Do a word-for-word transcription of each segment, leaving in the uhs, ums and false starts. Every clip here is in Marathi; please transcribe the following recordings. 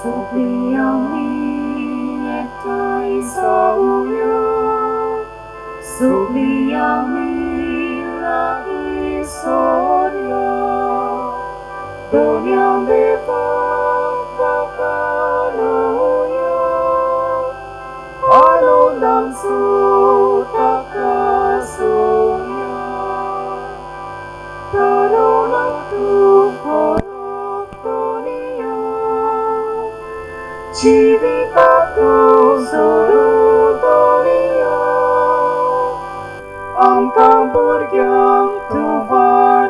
Suppliami ektai sauyo, suppliami lagi soryo, dunia bebas kakaloyo, alo langsu takasuyo, tolong Tuhan dunia. Civitato solo dunia, angkang berjam tuhan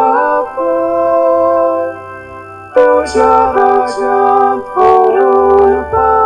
takut, tujuan turun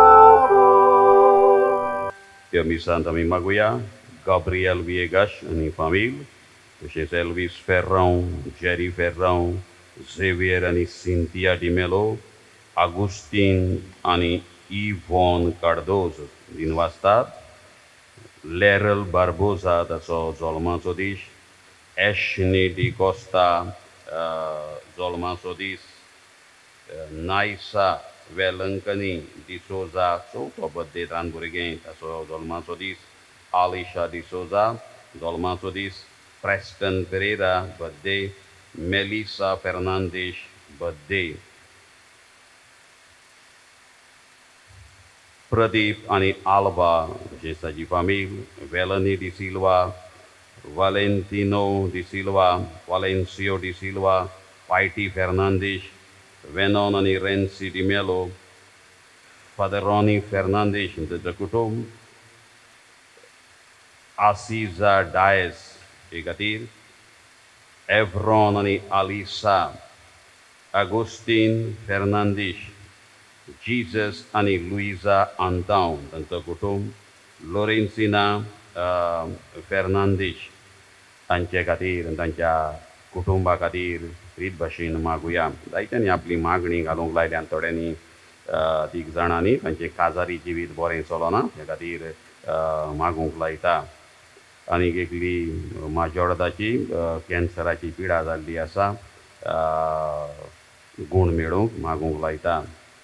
pavor. Kami Santa Mimaguia, Gabriel Viegas, ani família, José Elvis Ferrão, Jerry Ferrão, Xavier ani Cynthia de Melo, Agustin ani Yvonne Cardoso, din Vastad, Lerel Barbosa, da so Zolman Sodis, Ashni de Costa, uh, Zolman Sodis, uh, Naisa Velankani de Souza, so to birthday tran burgen, da so Zolman Sodis, Alisha de Souza, Zolman Sodis, Preston Pereira, birthday, Melissa Fernandes, birthday. Pradeep ani Alba, Jessa de família, Velani de Silva, Valentino de Silva, Valencio de Silva, Paiti Fernandes, Venon ani Renzi de Melo, Faderoni Fernandes de Jacutum, Aziza Daes de Gatir, Evron ani Alisa, Agustin Fernandes, Jesus ani Luisa Antão, tanto kutum, Lorenzina uh, Fernandes, tanca katir, tanca kutumba katir, रीत भाषेन मागुया जायत्यांनी आपली मागणी घालूंक लायल्या थोड्यांनी तीग जाणांनी तांचे काजारी जिवीत बरें चलोना त्या खातीर मागूंक लायता आनीक एकली माजोर्डाची कॅन्सराची पिडा जाल्ली आसा गूण मेळूंक मागूंक लायता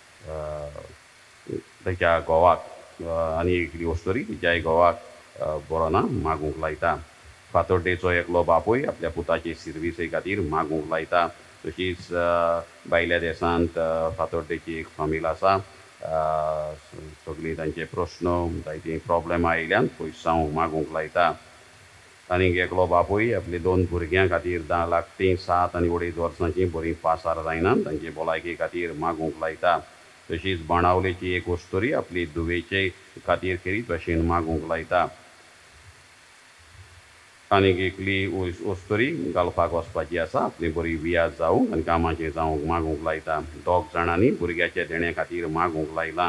ताच्या घोवाक आनी एकली वस्तोरी तिच्याय घोवाक बरो ना मागूंक लायता फातोड्डेचो एकलो बापूय आपल्या पुताचे सर्विसे खातीर मागूंक लायता तशीच भायल्या देशांत फातोड्डेची एक फामील आसा सगळीं तांचे प्रश्न जायतीं प्रॉब्लेम आयिल्ल्यान पयसांव मागूंक लायता आनीक एकलो बापूय आपले दोन भुरग्यां खातीर धा लाख तीन सात आनी अडेज वर्सांची बरी पासार जायना तांचे भलायके खातीर मागूंक लायता तशीच बाणावलेची एक वस्तोरी आपली दुवेचे खातीर खेरीत भाशेन मागूंक लायता आनीक एकली वस्तोरी घालपाक वचपाची आसा आपली बरी वियाज जावंक आनी कामाचें जावंक मागूंक लायता दोग जाणांनी भुरग्याच्या देण्या खातीर मागूंक लायलां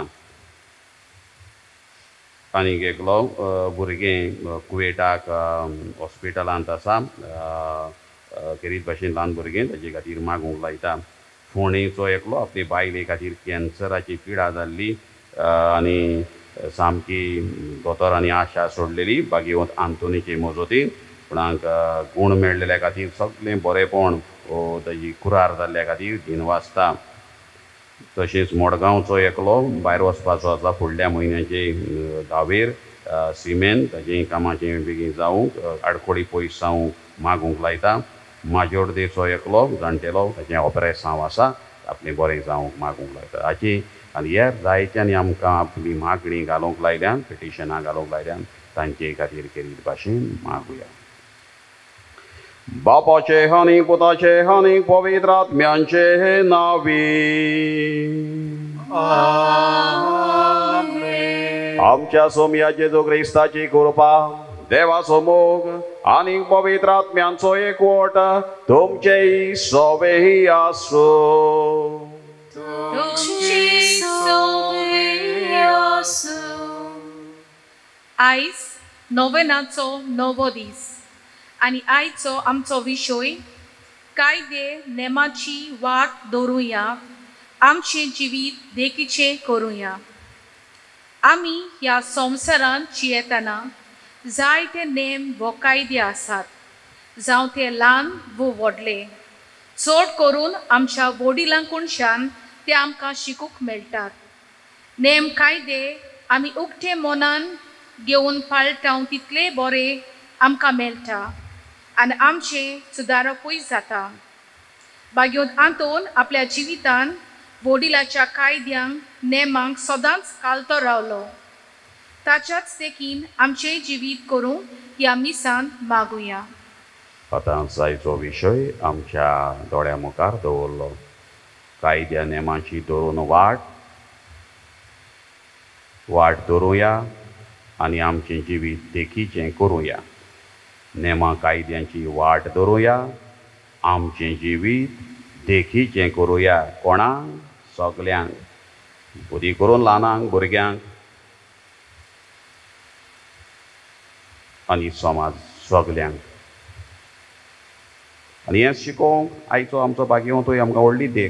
आनीक एकलो भुरगें कुवेटाक हॉस्पिटलांत आसा खेरीत भाशेन ल्हान भुरगें ताचे खातीर मागूंक लायता फोणेचो एकलो आपले बायले खातीर कॅन्सराची पिडा जाल्ली आनी सामकी दोतोरांनी आशा सोडलेली भाग्यवंत आंतोनीचे मजतीन पूणाक गूण मेळ्ळेल्या खातीर सगळें बरेंपण ताजी कुरार जाल्ल्या खातीर दिनवासता तशेंच मडगांवचो एकलो भायर वचपाचो आसा फुडल्या म्हयन्याचे धावेर सिमेंट ताजें कामाचें बेगीन जावंक आडखोडी पयस जावंक मागूंक लायता माजोर्डेचो एकलो जाणटेलो ताचें ऑपरेसांव आसा आपलें बरें जावंक मागूंक लायता हाची आनी हेर जायत्यांनी आमकां आपली मागणी घालूंक लायल्यान पिटिशनां घालूंक लायल्यान तांचे खातीर खेरीत भाशेन मागुया बापाचे आनी पुताचे आनी पवित्र आत्म्यांचे नांवी आमच्या सोम्या जेजू क्रिस्ताची कृपा देवाचो मोग आनी पवित्र आत्म्यांचो एकवट तुमचेय सोबेही आसूं आयज नोवेनाचो नवो दीस आनी आयचो आमचो विशय कायदे नेमाची वाट दवरुया आमचें जिवीत देखीचें करुया आमी ह्या संवसारांत जियेतना जायते नेम वो कायदे आसात जावं ते ल्हान वो व्हडले चड करून आमच्या वडिलांकडच्यान ते आमकां शिकूंक मेळटात नेम कायदे आमी उक्ते मनान घेवन पाळटाव तितले बरे आमकां मेळटा आनी आमचे सुदारकूय जाता. बागयोन आंतून आपल्या जिवितान वडिलाच्या कायद्यांक नेमांक सदांच कालतो रावलो. ताच्याच देखीन आमचे जिवीत करूंक ह्या मिसान मागुया. आतां जायचो विशय आमच्या दोळ्या मुखार दवरलो. कायद्या नेमांची धरून वाट वाट धरुया आनी आमचें जिवीत देखीचें करुया. नेमा कायद्यांची वाट धरुया, आमचें जिवीत देखीचें करुया. कोणाक? सगल्यांक. बुदी करून ल्हानांक, भुरग्यांक आनी समाज सगल्यांक. आनी हें शिकोवंक आयचो आमचो बागयोंतूय आमकां व्हडली देख.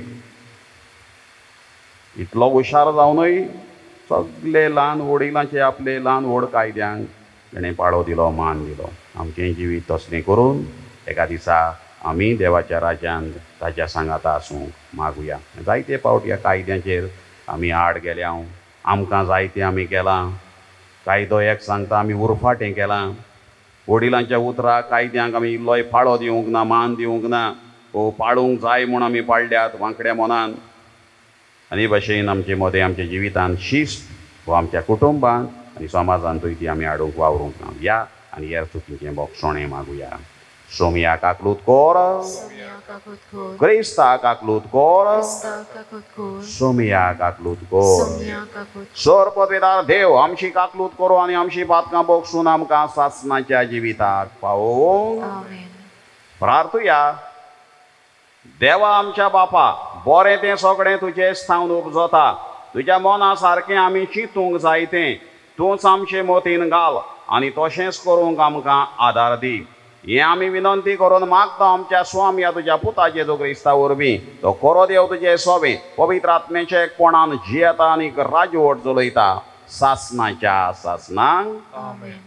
इतलो हुशार जावनूय सगळे ल्हान वडिलांचे आपले ल्हान व्हड कायद्यांक ताणें पाळो दिलो, मान दिलो. आमचें जिवीत तसलें करून एका दिसा आमी देवाच्या राज्यांत ताच्या सांगाता आसूंक मागुया. जायते फावट ह्या कायद्यांचेर आमी आड गेल्या, आमकां जायतें आमी केलां. कायदो एक सांगता आमी उरफाटें केलां. वडिलांच्या उतराक कायद्यांक आमी इल्लोय फाळो दिवंक ना, मान दिवंक ना. वो पाळूंक जाय म्हूण आमी पाळल्यात वांकड्या मनान. आनी भशेन आमचे मदें आमच्या जिवितांत शिस्त वो आमच्या कुटुंबांत आनी समाजांतूय ती आमी हाडूंक वावरूंक ना. या आनी ह्या चुकीचें बोगसोणें मागुया. सोमया काकलूत कोर, क्रिस्ता काकलूत कोर, सोमया काकलूत कोर. सोर पदवीदार देव आमची काकलूत करूं आनी आमची पातकां बोगसून आमकां सासणाच्या जिविताक पावोवंक प्रार्थुया. देवा आमच्या बापा, बरें तें सगळें तुजें स्थान उपजता. तुज्या मना सारकें आमी चिंतूंक जाय तें तूंच आमचे मतीन घाल आनी तशेंच करूंक आमकां आदार दी. हें आमी विनंती करून मागता आमच्या स्वामी ह्या तुज्या पुता जेजू क्रिस्ता वरवीं. तो कोरो देव तुजे सोबे पवित्र आत्म्याच्या एकपणान जियेता आनी राजवट चलयता सासणाच्या सासणांक.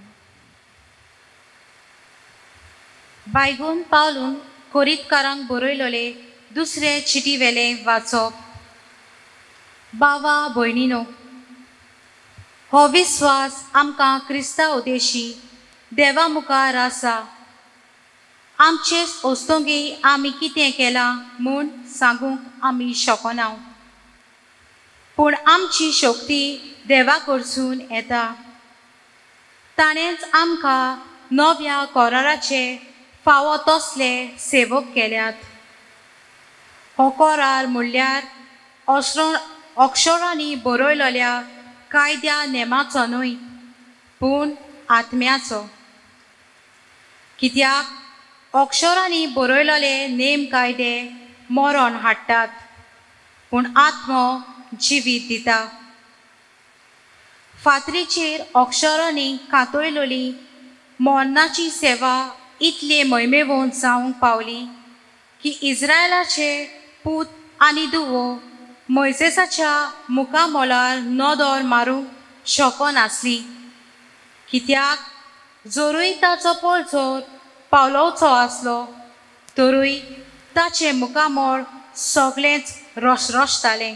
बायगून पावलून कोरीतकारांक बरयलोले दुसरे चिटी वेले वाचप. बावा भयणीनो, हो विस्वास आमकां क्रिस्ता उदेशी देवा मुखार आसा. आमचेच ओस्तोंगी आमी कितें केलां म्हूण सांगूंक आमी शकना, पूण आमची शक्ती देवा कडसून येता. ताणेंच आमकां नव्या कराराचे फावो तसले सेवक केल्यात. हो करार म्हणल्यार अश्रो अक्षरांनी बरयलेल्या कायद्या नेमाचो न्हय, पूण आत्म्याचो. कित्याक अक्षरांनी बरयलेले नेम कायदे मरण हाडटात, पूण आत्मो जिवीत दिता. फातरीचेर अक्षरांनी कातयलेली मरणाची सेवा इतले मोहिमेवंत जावंक पावली की इस्रायलाचे पूत आनी धुवो मोइसेसाच्या मुखा मोलार नदर मारूंक शकनासली. कित्याक जरूय ताचो पळचोर पावलोवचो आसलो तरूय ताचे मुखामोळ सगळेंच रोसरोसतालें.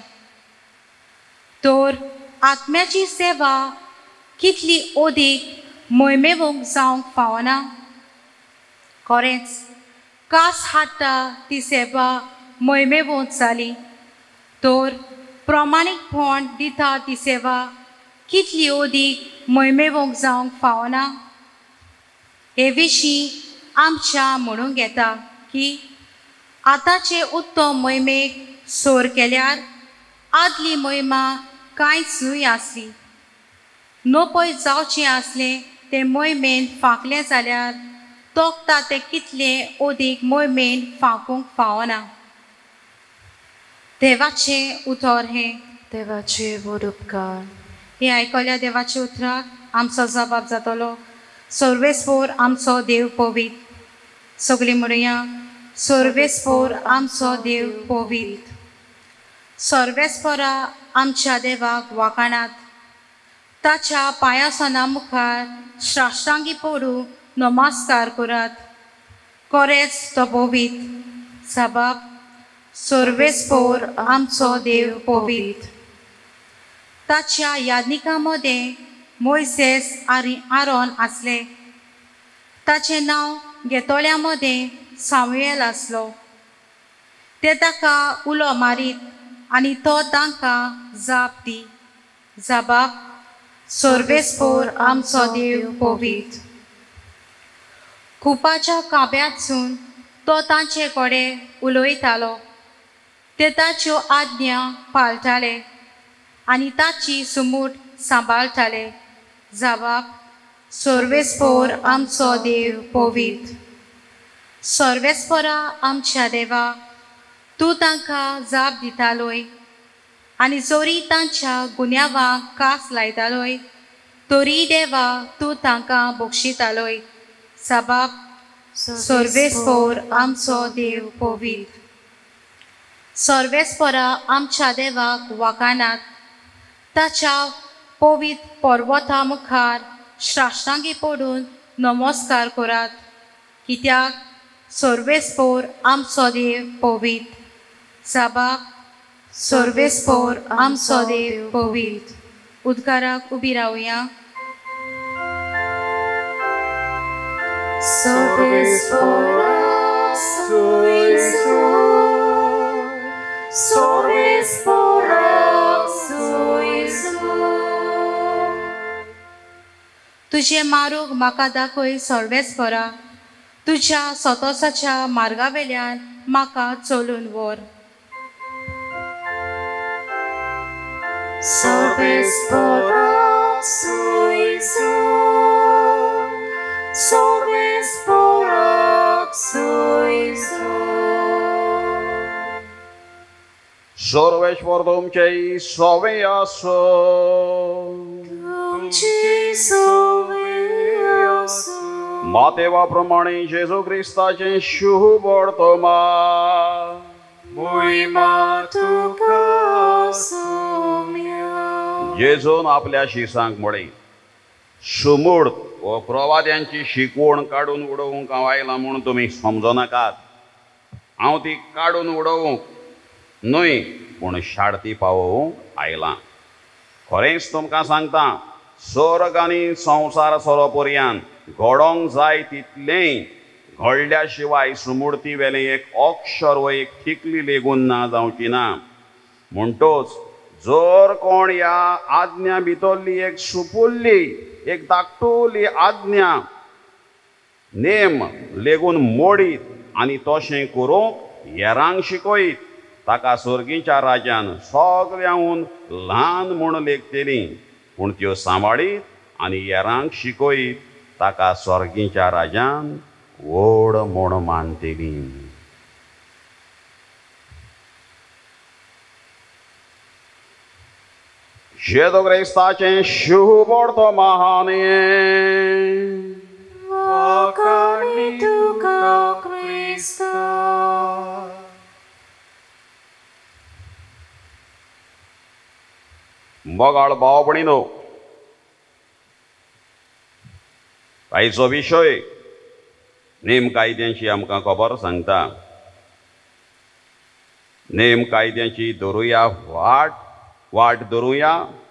तर आत्म्याची सेवा कितली ओदीक मोहिमेवंत जावंक फावना. खरेंच कास हाडटा ती सेवा मोहिमेवंत जाली, तर प्रमाणीकपण दिता ती सेवा कितली ओदीक मोहिमेवंत जावंक फावना. हे विशीं आमच्या म्हणूंक येता की आतांचे उत्तम मोहिमेक सोर केल्यार आदली मोहिमा कांयच न्हय आसली. नोपय जावचें आसलें तें मोहिमेन फांकलें जाल्यार तोखता तें कितलें ओदीक मोहिमेन फांकूंक फावना. देवाचें उतर हें. देवाचे व्हड उपकार. हे आयकल्या देवाच्या उतराक आमचो जबाब जातलो. सर्वेस्पोर आमचो देव पवित. सगळीं म्हणुया, सर्वेस्पोर आमचो देव पवित. सर्वेस्परा आमच्या देवाक वाखाणात. ताच्या पायासना मुखार श्राश्टांगी पडूं नमस्कार करात. खरेंच तो पवित. जबाब, सर्वेस्पोर आमचो देव पवित. ताच्या याज्ञिकांमध्ये मोइसेस आनी आरोन आसले. ताचे नांव घेतोल्यांमध्ये सामुएल आसलो. ते ताका उलो मारीत आनी तो तांकां जाप दी. जाबाक सर्वेस्पोर आमचो देव पवित्र. कुपाच्या काब्यांतसून तो तांचे कडेन उलयतालो. ते ताच्यो आज्ञा पाळटाले आनी ताची सुमूट सांबाळटाले. जाबाक सर्वेस्पोर आमचो देव पवित्र. सर्वेस्पोरा आमच्या देवा, तूं तांकां जाप दितालोय आनी जोरी तांच्या गुन्यांवांक कास लायतालोय, तोरी देवा तूं तांकां बक्षितालोय. जाबाक सर्वेस्पोर आमचो देव पवित्र. सर्वेस्पोरा आमच्या देवाक वाखाणात. ताच्या पवित्र पर्वता मुखार श्राश्तांगी पडून नमस्कार करात, कित्याक सर्वेस्पोर आमचो देव पवित्र. जाबाक सर्वेस्पोर आमचो देव पवित्र. उद्गाराक उबी रावया. Sorvespora suisur, sorvespora suisur. तुझे मारूग म्हाका दाखय सर्वेस्पोरा. तुझ्या सतोसाच्या मार्गा वेल्यान म्हाका चलून व्हर. Sorvespora suisur, sorvespora suisur. Sarveshwar तुमचे सोवे आसो. तुमची सोय आसो. मातेवा प्रमाणे जेजू क्रिस्ताचे शुभ वर्तमान. मोहिमा तुका सोम्या. जेजून आपल्या शिसांक म्हळें, सुमूर्त व प्रवाद्यांची शिकवण काडून उडोवंक हांव आयलां म्हूण तुमी समजो नाकात. हांव ती काडून उडोवंक न्हय पूण शार्ती पावोवंक आयलां. खरेंच तुमकां सांगता, स्वर्ग आनी संवसार सरो पर्यंत घडोवंक जाय तितलें घडल्या शिवाय सुमूर्ती वेलें एक अक्षर व एक थिकली लेगून ना जावची ना. म्हणटोच जर कोण ह्या आज्ञा भितरली एक सुपुल्ली एक धाकटुली आज्ञा नेम लेगून मोडीत आनी तशें करूंक हेरांक शिकयत, ताका सर्गीच्या राज्यान सगळ्यांहून ल्हान म्हूण लेखतली. पूण त्यो सांबाळीत आनी हेरांक शिकयत, ताका स्वर्गीच्या राज्यान व्हड म्हूण मानतली. जेजू क्रिस्ताचें शुभ वर्तमान. वाखाणी तुका क्रिस्ता. मोगाळ भाव भयणीनो, आयचो विशय नेम कायद्यांची आमकां खबर सांगता. नेम कायद्यांची धरुया वाट वाट धरुया,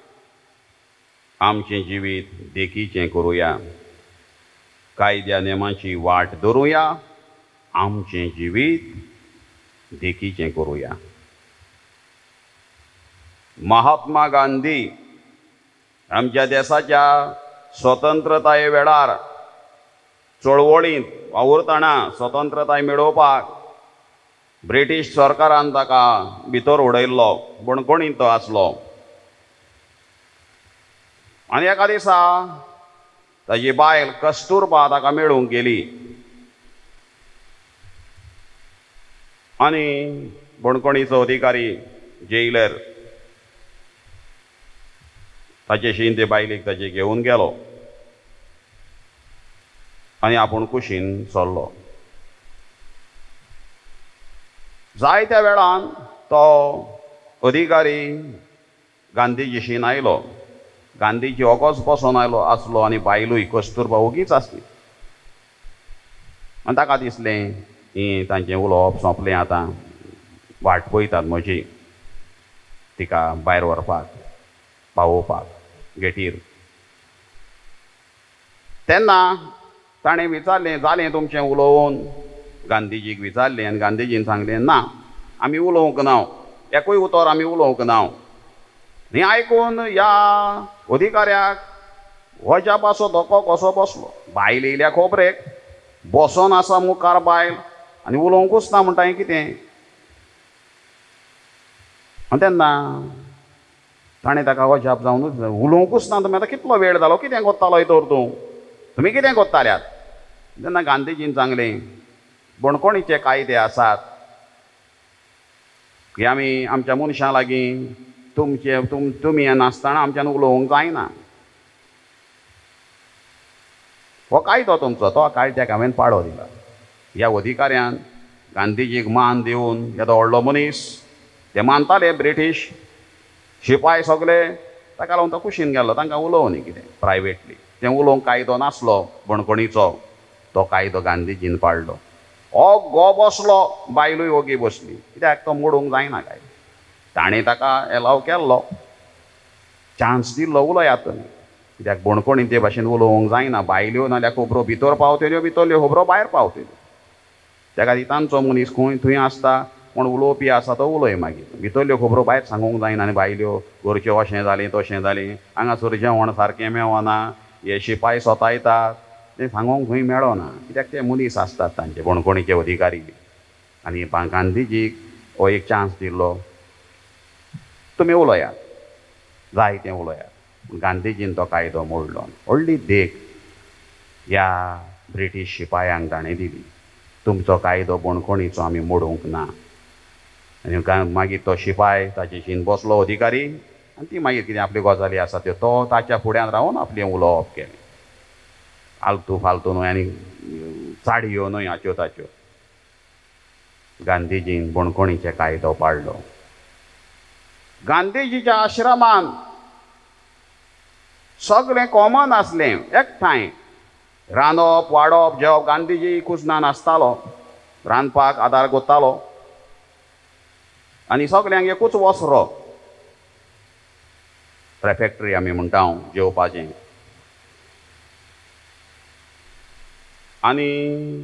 आमचें जिवीत देखीचें करुया. कायद्या नेमांची वाट धरुया, आमचें जिवीत देखीचें करुया. महात्मा गांधी आमच्या देशाच्या स्वतंत्रताये वेळार चळवळींत वावुरतना स्वतंत्रताय मेळोवपाक ब्रिटीश सरकारान ताका भितर उडयल्लो, बणकणींत तो आसलो. आनी एका दिसा ताची बायल कस्तुरबा ताका मेळूंक गेली आनी बणकणीचो अधिकारी जेलर ताचे शीन ते बायलेक ताचे घेवन गेलो आनी आपूण कुशीन चल्लो. जाय त्या वेळान तो अधिकारी गांधीजीशीन आयलो. गांधीजी ओगोच बसोन आयलो आसलो आनी बायलूय कस्तुरबा ओगीच आसली. आनी ताका दिसलें ही तांचें उलोवप सोंपलें, आतां वाट पळयतात म्हजी तिका भायर व्हरपाक. पावोवपाक गेटीर. तेन्ना ताणें विचारलें जालें तुमचें उलोवन, गांधीजीक विचारलें आनी गांधीजीन सांगलें ना आमी उलोवंक ना, एकूय उतर आमी उलोवंक ना. हें आयकून ह्या अधिकाऱ्याक वजापाचो धोको कसो बसलो. बायल येयल्या खोबरेक, बसोन आसा मुखार बायल आनी उलोवंकूच ना म्हणटा हें कितें. आनी तेन्ना ताणें ताका वजाप जावन उलोवंकूच ना तुमी आतां कितलो वेळ जालो, कितें कोत्तालो तर तूं, तुमी कितें कोत्ताल्यात. तेन्ना गांधीजीन सांगलें बणकोणीचे कायदे आसात की आमी आमच्या मनशां लागीं तुमचे तुम तुमी नासतना आमच्यान उलोवंक जायना. हो कायदो तुमचो, तो कायद्याक हांवें पाळो दिला. ह्या अधिकाऱ्यान गांधीजीक मान दिवन येदो व्हडलो मनीस, ते मानताले ब्रिटीश शिपाय सगळे, ताका लागून तो कुशीन गेल्लो. तांकां उलोवं न्ही कितें प्रायवेटली, तें उलोवंक कायदो नासलो बणकोणीचो, तो कायदो गांधीजीन पाळलो. हो गो बसलो, बायलूय ओगी बसली, कित्याक तो मोडूंक जायना काय. ताणें ताका एलाव केल्लो, चान्स दिल्लो उलयात तुमी, कित्याक बणकोणी ते भाशेन उलोवंक जायना. बायल्यो नाल्यार खबरो भितर पावतल्यो, भितरल्यो खबरो भायर पावतल्यो. तेका तांचो मनीस खंय थंय आसता, कोण उलोवपी आसा तो उलय मागीर. भितरल्यो खबरो भायर सांगूंक जायना. आनी बायल्यो घरच्यो अशें जालें तशें जालें, हांगासर जेवण सारकें मेळना, हे शिपाय सतायतात, तें सांगूंक खंय मेळना, कित्याक ते मनीस आसतात तांचे बणकोणीचे अधिकारी. आनी गांधीजीक हो एक चान्स दिल्लो, तुमी उलयात, जाय तें उलयात. गांधीजीन तो कायदो मोडलो. व्हडली देख ह्या ब्रिटीश शिपायांक ताणें दिली, तुमचो कायदो बणकोणीचो आमी मोडूंक ना. आनी मागीर तो शिपाय ताचेशीन बसलो अधिकारी, आनी ती मागीर कितें आपल्यो गजाली आसा त्यो तो ताच्या फुड्यान रावन आपलें उलोवप केलें. आलतू फालतू न्हय आनी चाडयो न्हय हाच्यो ताच्यो. गांधीजीन बणकोणीचे कायदो पाळलो. गांधीजीच्या आश्रमान सगळें कॉमन आसलें, एकठांय रांदप वाडप जेवप. गांधीजी कुजनान आसतालो, रांदपाक आदार करतालो, आनी सगल्यांक एकूच वस्रो, रेफेक्टरी आमी म्हणटा जेवपाचें. आनी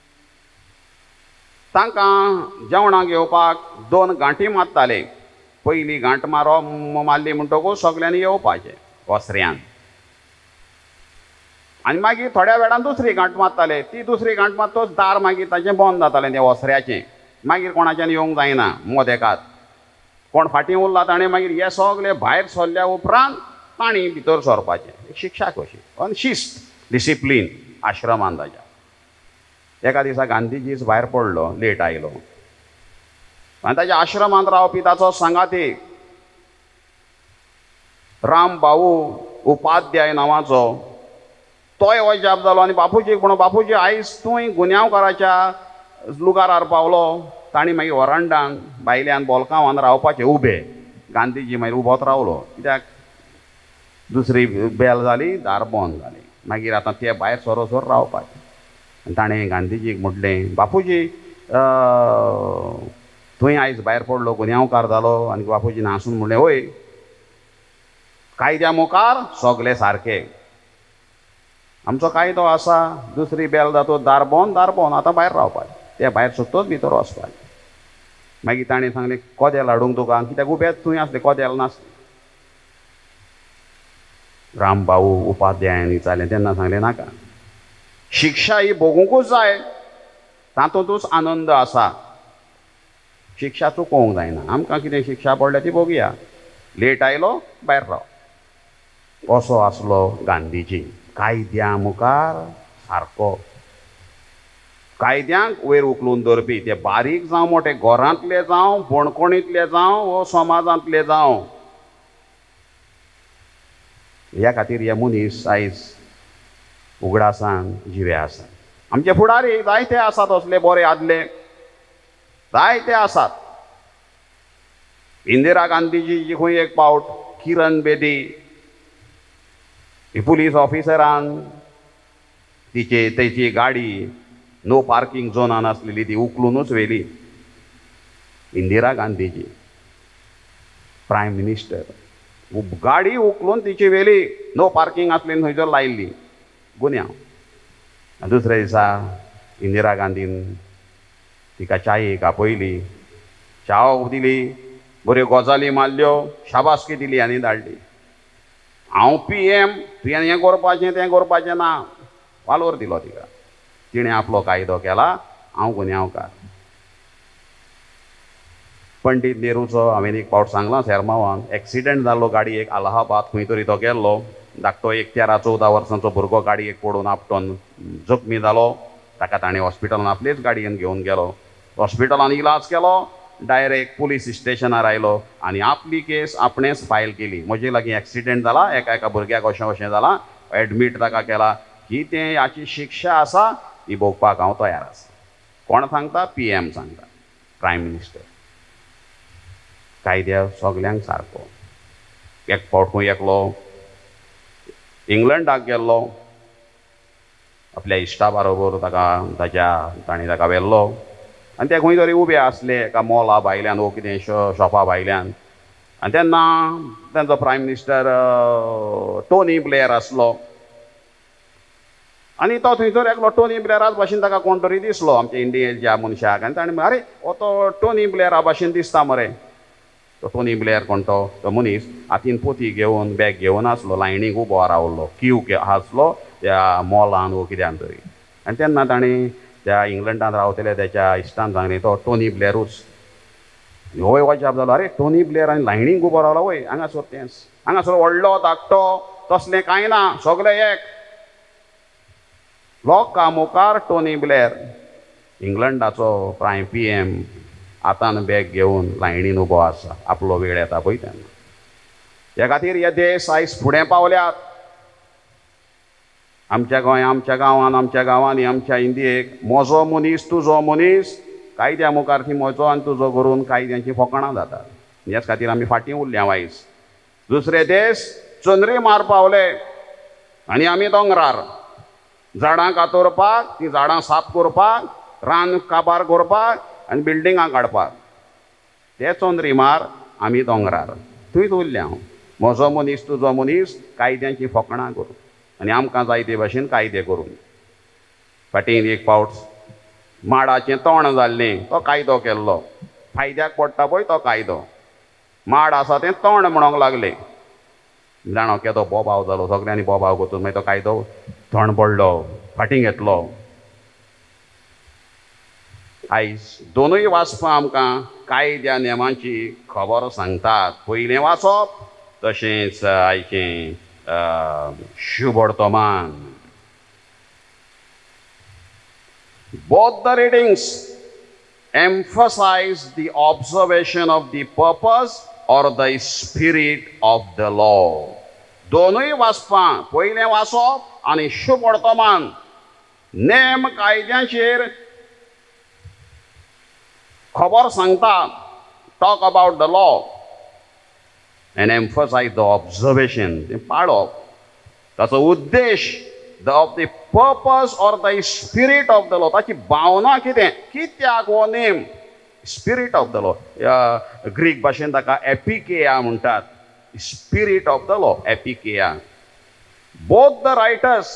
तांकां जेवणाक येवपाक दोन गांठी मारताले. पयली गांठ मारप मारली म्हणटकूच सगल्यांनी येवपाचें वस्र्यान. आनी मागीर थोड्या वेळान दुसरी गांठ मारताले. ती दुसरी गांठ मारतच दार मागीर ताचें बंद जातालें त्या वस्र्याचें. मागीर कोणाच्यान येवंक जायना मोदेकात. कोण फाटीं उरला ताणें मागीर हे सगळे भायर सरल्या उपरांत तांणी भितर सरपाचें. एक शिक्षा कशी, अन शिस्त, डिसिप्लीन आश्रमान ताच्या. एका दिसा गांधीजीच भायर पडलो, लेट आयलो, आनी ताच्या आश्रमांत रावपी ताचो सांगाती राम भाऊ उपाध्याय नांवाचो, तोय वजाप जालो. आनी बापूजीक म्हणून बापूजी आयज तूंय गुन्यांवकाराच्या लुगारार पावलो. तांणी मागीर वरांडान भायल्यान बोलकांवान रावपाचें उबे. गांधीजी मागीर उबोच रावलो, कित्याक दुसरी बेल जाली, दार बंद जालें. मागीर आतां ते भायर सरोसर रावपाचें. आनी ताणें गांधीजीक म्हटलें बापूजी थंय आयज भायर पडलो, गुन्यांवकार जालो. आनी बापूजीन हांसून म्हणलें वय कायद्या मुखार सगलें सारकें. आमचो कायदो आसा, दुसरी बेल जातो दार बंद, दार बंद, आतां भायर रावपाचें. ते भायर सुद्दां भितर वचपाचें. मागीर ताणें सांगलें कोदेल हाडूंक तुका, कित्याक उबेच थंय आसले, कोदेल नासलें. रामभाऊ उपाध्यायान विचारलें तेन्ना सांगलें नाका, शिक्षा ही भोगूंकूच जाय, तातूंतूच आनंद आसा. शिक्षा चुकोवंक जायना. आमकां कितें शिक्षा पडल्या ती भोगया. लेट आयलो भायर राव. असो आसलो गांधीजी. कायद्या मुखार सारको, कायद्यांक वयर उखलून धरपी. ते बारीक जावं मोठे, घरांतले जावं, बणकोणींतले जावं, वो समाजांतले जावं. ह्या खातीर हे मनीस आयज उगडासान जिवे आसात. आमचे फुडारी जायते आसात असले बरे आदले, जायते आसात. इंदिरा गांधीजी खंय एक पावट, किरण बेदी पुलीस ऑफिसरान तिचे तेची गाडी नो पार्किंग झोनान आसलेली ती उखलूनच व्हेली. इंदिरा गांधीजी प्रायम मिनिस्टर गाडी उखलून तिची वेली नो पार्किंग आसली थंयसर लायिल्ली गुन्यांव. दुसऱ्या दिसा इंदिरा गांधीन तिका च्यायेक आपयली, च्याव दिली, बऱ्यो गजाली मारल्यो, शाबासकी दिली आनी धाडली. हांव पी एम, तुवें हें करपाचें तें करपाचें ना, वालोर दिलो तिका. तिणें आपलो कायदो केला, हांव गुन्यांवकार. पंडीत नेहरूचो हांवें एक फावट सांगलां सेरमावान, एक्सिडेंट जाल्लो गाडयेक अलाहाबाद खंय तरी तो गेल्लो. धाकटो एक तेरा चवदा वर्सांचो भुरगो गाडयेक पडून आपटोन जखमी जालो. ताका ताणें हॉस्पिटलान आपलेच गाडयेन घेवन गेलो. हॉस्पिटलान इलाज केलो, डायरेक्ट पुलीस स्टेशनार आयलो आनी आपली केस आपणेच फायल केली. म्हजे लागीं एक्सिडेंट जाला, एका एका भुरग्याक अशें अशें जालां, एडमीट ताका केला. कितें हाची शिक्षा आसा ती भोगपाक हांव तयार आसा. कोण सांगता? पी एम सांगता, प्रायम मिनिस्टर. कायद्या सगल्यांक सारको. एक फावट खंय एकलो इंग्लंडाक गेल्लो, आपल्या इश्टा बरोबर ताका ताच्या ताणें ताका व्हेल्लो आनी ते खंय तरी उबे आसले एका मॉला भायल्यान वो कितें शॉपा भायल्यान. आनी तेन्ना तांचो प्रायम मिनिस्टर टोनी ब्लेयर आसलो आनी तो थंयसर एकलो टोनी ब्लेयरा भाशेन ताका कोण तरी दिसलो आमच्या इंडियेच्या मनशाक. आनी ताणें अरे हो तो टोनी ब्लेयरा भाशेन दिसता मरे. तो टोनी ब्लेयर कोण तो तो मनीस हातीन पोती घेवन बॅग घेवन आसलो, लायनीक उबो रावल्लो, क्यू आसलो त्या मॉलान वो कित्यान तरी. आनी तेन्ना ताणें त्या इंग्लंडान रावतले त्याच्या इश्टान सांगलें तो टोनी ब्लेरूच. होय वजाप जालो, अरे टोनी ब्लेयर आनी लायनीक उबो रावलो वय, हांगासर तेंच, हांगासर व्हडलो धाकटो तसलें कांय ना, सगळें एक. लोका मुखार टोनी ब्लेयर, इंग्लंडाचो प्रायम पी एम, हातान बॅग घेवन लायनीन उबो आसा, आपलो वेळ येता पळय तेन्ना. ह्या खातीर हे देश आयज फुडें पावल्यात. आमच्या गोंय आमच्या गांवान आमच्या गांवांनी आमच्या इंडियेक म्हजो मनीस तुजो मनीस कायद्या मुखार ती म्हजो आनी तुजो करून कायद्यांची फकाणां जातात. ह्याच खातीर आमी फाटीं उरल्या आयज. दुसरे देश चंद्री मार पावले आनी आमी दोंगरार. झाडां कातरपाक, ती झाडां साफ करपाक, रान काबार करपाक आनी बिल्डिंगां काडपाक. ते चंद्री मार, आमी दोंगरार. थंयच उरल्या हांव. म्हजो मनीस तुजो मनीस कायद्यांची फकाणां करून आनी आमकां जाय ते भाशेन कायदे करून. फाटीं एक फावट माडाचें तोंड जाल्लें, तो कायदो केल्लो. फायद्याक पडटा पळय तो कायदो. माड आसा तें तोंड म्हणोंक लागलें. जाणो केदो बोबाव जालो, सगळ्यांनी बोबाव करतून मागीर तो कायदो थंड पडलो, फाटीं घेतलो. आयज दोनूय वाचपां आमकां कायद्या नेमांची खबर सांगतात. पयलें वाचप तशेंच आयचें शुभ वर्तमान. Both the readings emphasize the observation of the purpose or the spirit of the law. दोनूय वाचपां, पयलें वाचप आनी शुभ वर्तमान, नेम कायद्यांचेर खबर सांगता. Talk about the law and emphasize the observation, ते पाळप. ताचो उद्देश, the of the purpose or the spirit of the law, ताची भावना कितें, कित्याक हो नेम, spirit of the law. Greek भाशेन ताका एपिकेया म्हणटात. spirit of the law, एपिकेया. Both the writers,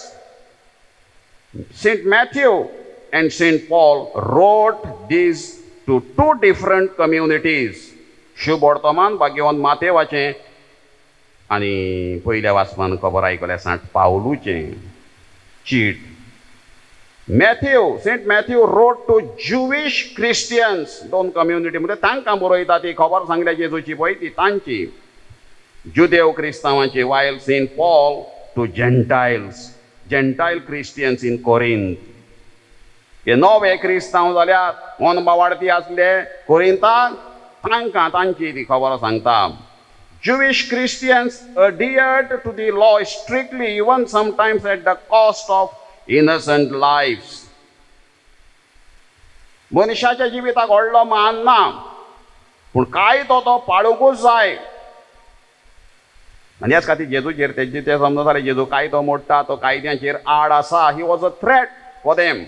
Saint Matthew and Saint Paul, wrote these to two different communities. शुभ वर्तमान भाग्यवान मातेवाचें आनी पयल्या वाचपान खबर आयकल्या सांत पावलूचें चीट. Matthew, saint Matthew wrote to Jewish Christians, दोन कम्युनिटी म्हणजे तांकां बरयता ती खबर सांगल्या जेजूची पळय ती तांची, जुदेव क्रिस्तांवांची. वायल saint Paul to Gentiles, Gentile Christians in Corinth. हे नवे क्रिस्तांव जाल्यात, मनबावाडती आसले कोरिंथाक, तांकां तांची ती खबर सांगता. Jewish Christians adhered to the law strictly, even sometimes at the cost of innocent lives. मनशाच्या जिविताक व्हडलो मान ना, पूण कायदो तो पाळूंकूच जाय. आनी ह्याच खातीर जेजूचेर तेजे ते समजताले जेजू कायदो मोडटा, तो कायद्यांचेर आड आसा. He was a threat for them.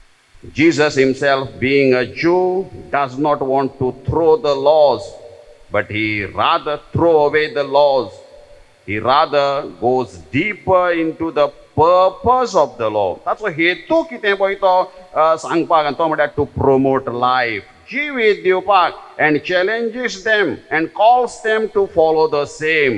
Jesus himself, being a Jew, does not want to throw the laws. but he rather throw away the laws. He rather goes deeper into the purpose of the law. ताचो हेतू कितें पळय तो सांगपाक आनी तो म्हळ्यार टू प्रोमोट लायफ, जिवीत दिवपाक, and challenges them and calls them to follow the same.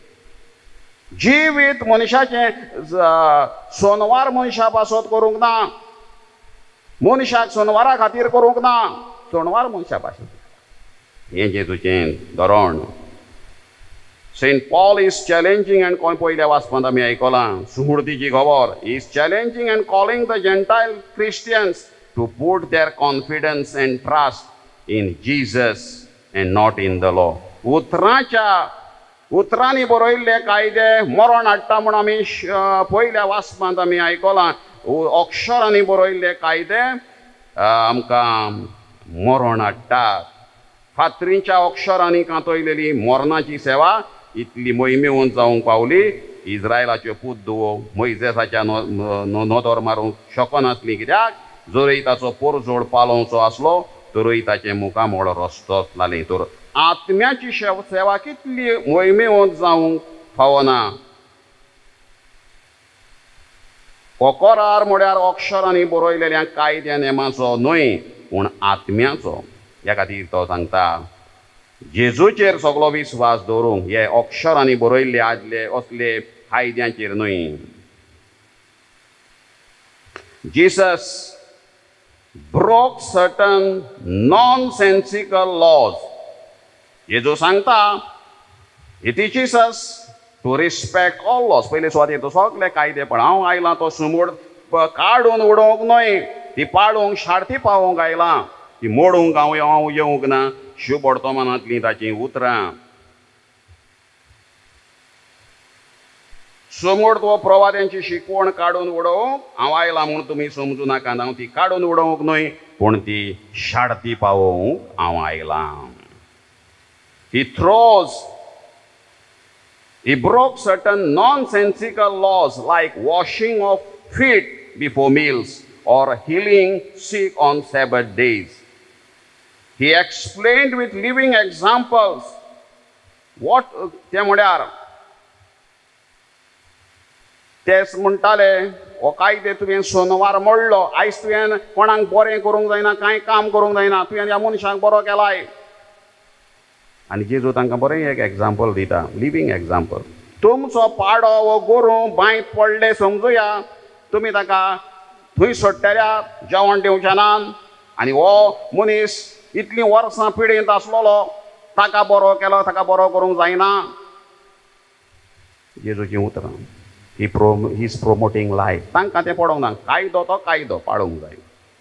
जिवीत मनशाचें सोनवार मनशा पासत करूंक ना, मनशाक सोनवारा खातीर करूंक ना, सोनवार मनशा पासत हें जेजूचें धोरण. Saint Paul is challenging and पयल्या वाचपांत आमी आयकलां सुमृतीची खबर. He is challenging and calling the Gentile Christians to put their confidence and trust in Jesus and not in the law. उतरांच्या उतरांनी बरयल्ले कायदे मरण हाडटा म्हूण आमी पयल्या वाचपांत आमी आयकलां. अक्षरांनी बरयल्ले कायदे आमकां मरण हाडटात. फातरीच्या अक्षरांनी कांतयलेली मरणाची सेवा इतली मोहिमेवन जावंक पावली. इस्रायलाच्यो पुद्दुवो मोइजेसाच्या नोदोर मारूंक शकनासली, कित्याक जरय ताचो पोरजोड पालोवचो आसलो तरूय ताचे मुखामोळ रस्तो जालें. तर आत्म्याची सेवा कितली मोहिमेवन जावंक फावना. हो करार म्हळ्यार अक्षरांनी बरयलेल्या कायद्या नेमाचो न्हय पूण आत्म्याचो. ह्या खातीर तो सांगता जेजूचेर सगळो विस्वास दवरूंक, हे अक्षरांनी बरयल्ले आदले असले कायद्यांचेर न्हय. Jesus broke certain nonsensical laws. जेजू सांगता he teaches us to respect all laws. पयले सुवातेर तो सगळे कायदे पण हांव आयलां तो समोर काडून उडोवंक न्हय, ती पाळूंक शार्ती पावोवंक आयलां, ती मोडूंक हांव हांव येवंक ना. शुभ वर्तमानांतलीं ताचीं उतरां. समोर तो प्रवाद्यांची शिकवण काडून उडोवंक हांव आयलां म्हूण तुमी समजूं नाकात. हांव ती काडून उडोवंक न्हय पूण ती शार्ती पावोवंक हांव आयलां. He throws, he broke certain nonsensical laws like washing of feet before meals or healing sick on Sabbath days. He explained with living examples what ते म्हळ्यार तेच म्हणटाले हो कायदे तुवें सोनवार मोडलो, आयज तुवें कोणाक बरें करूंक जायना, कांय काम करूंक जायना, तुवें ह्या मनशाक बरो केलाय. आनी जेजू तांकां बरें एक एग्जाम्पल दिता, लिवींग एग्जाम्पल. तुमचो पाडो वो गोरू बांयत पडले समजुया, तुमी ताका थंय सोडटल्यार जेवण दिवचें ना, आनी हो मनीस इतलीं वर्सां पिडेंत आसलोलो, ताका बरो केलो, ताका बरो करूंक जायना. जेजूचीं उतरां. He pro he is promoting life. तांकां तें पडोंक ना, कायदो तो कायदो पाळूंक जाय.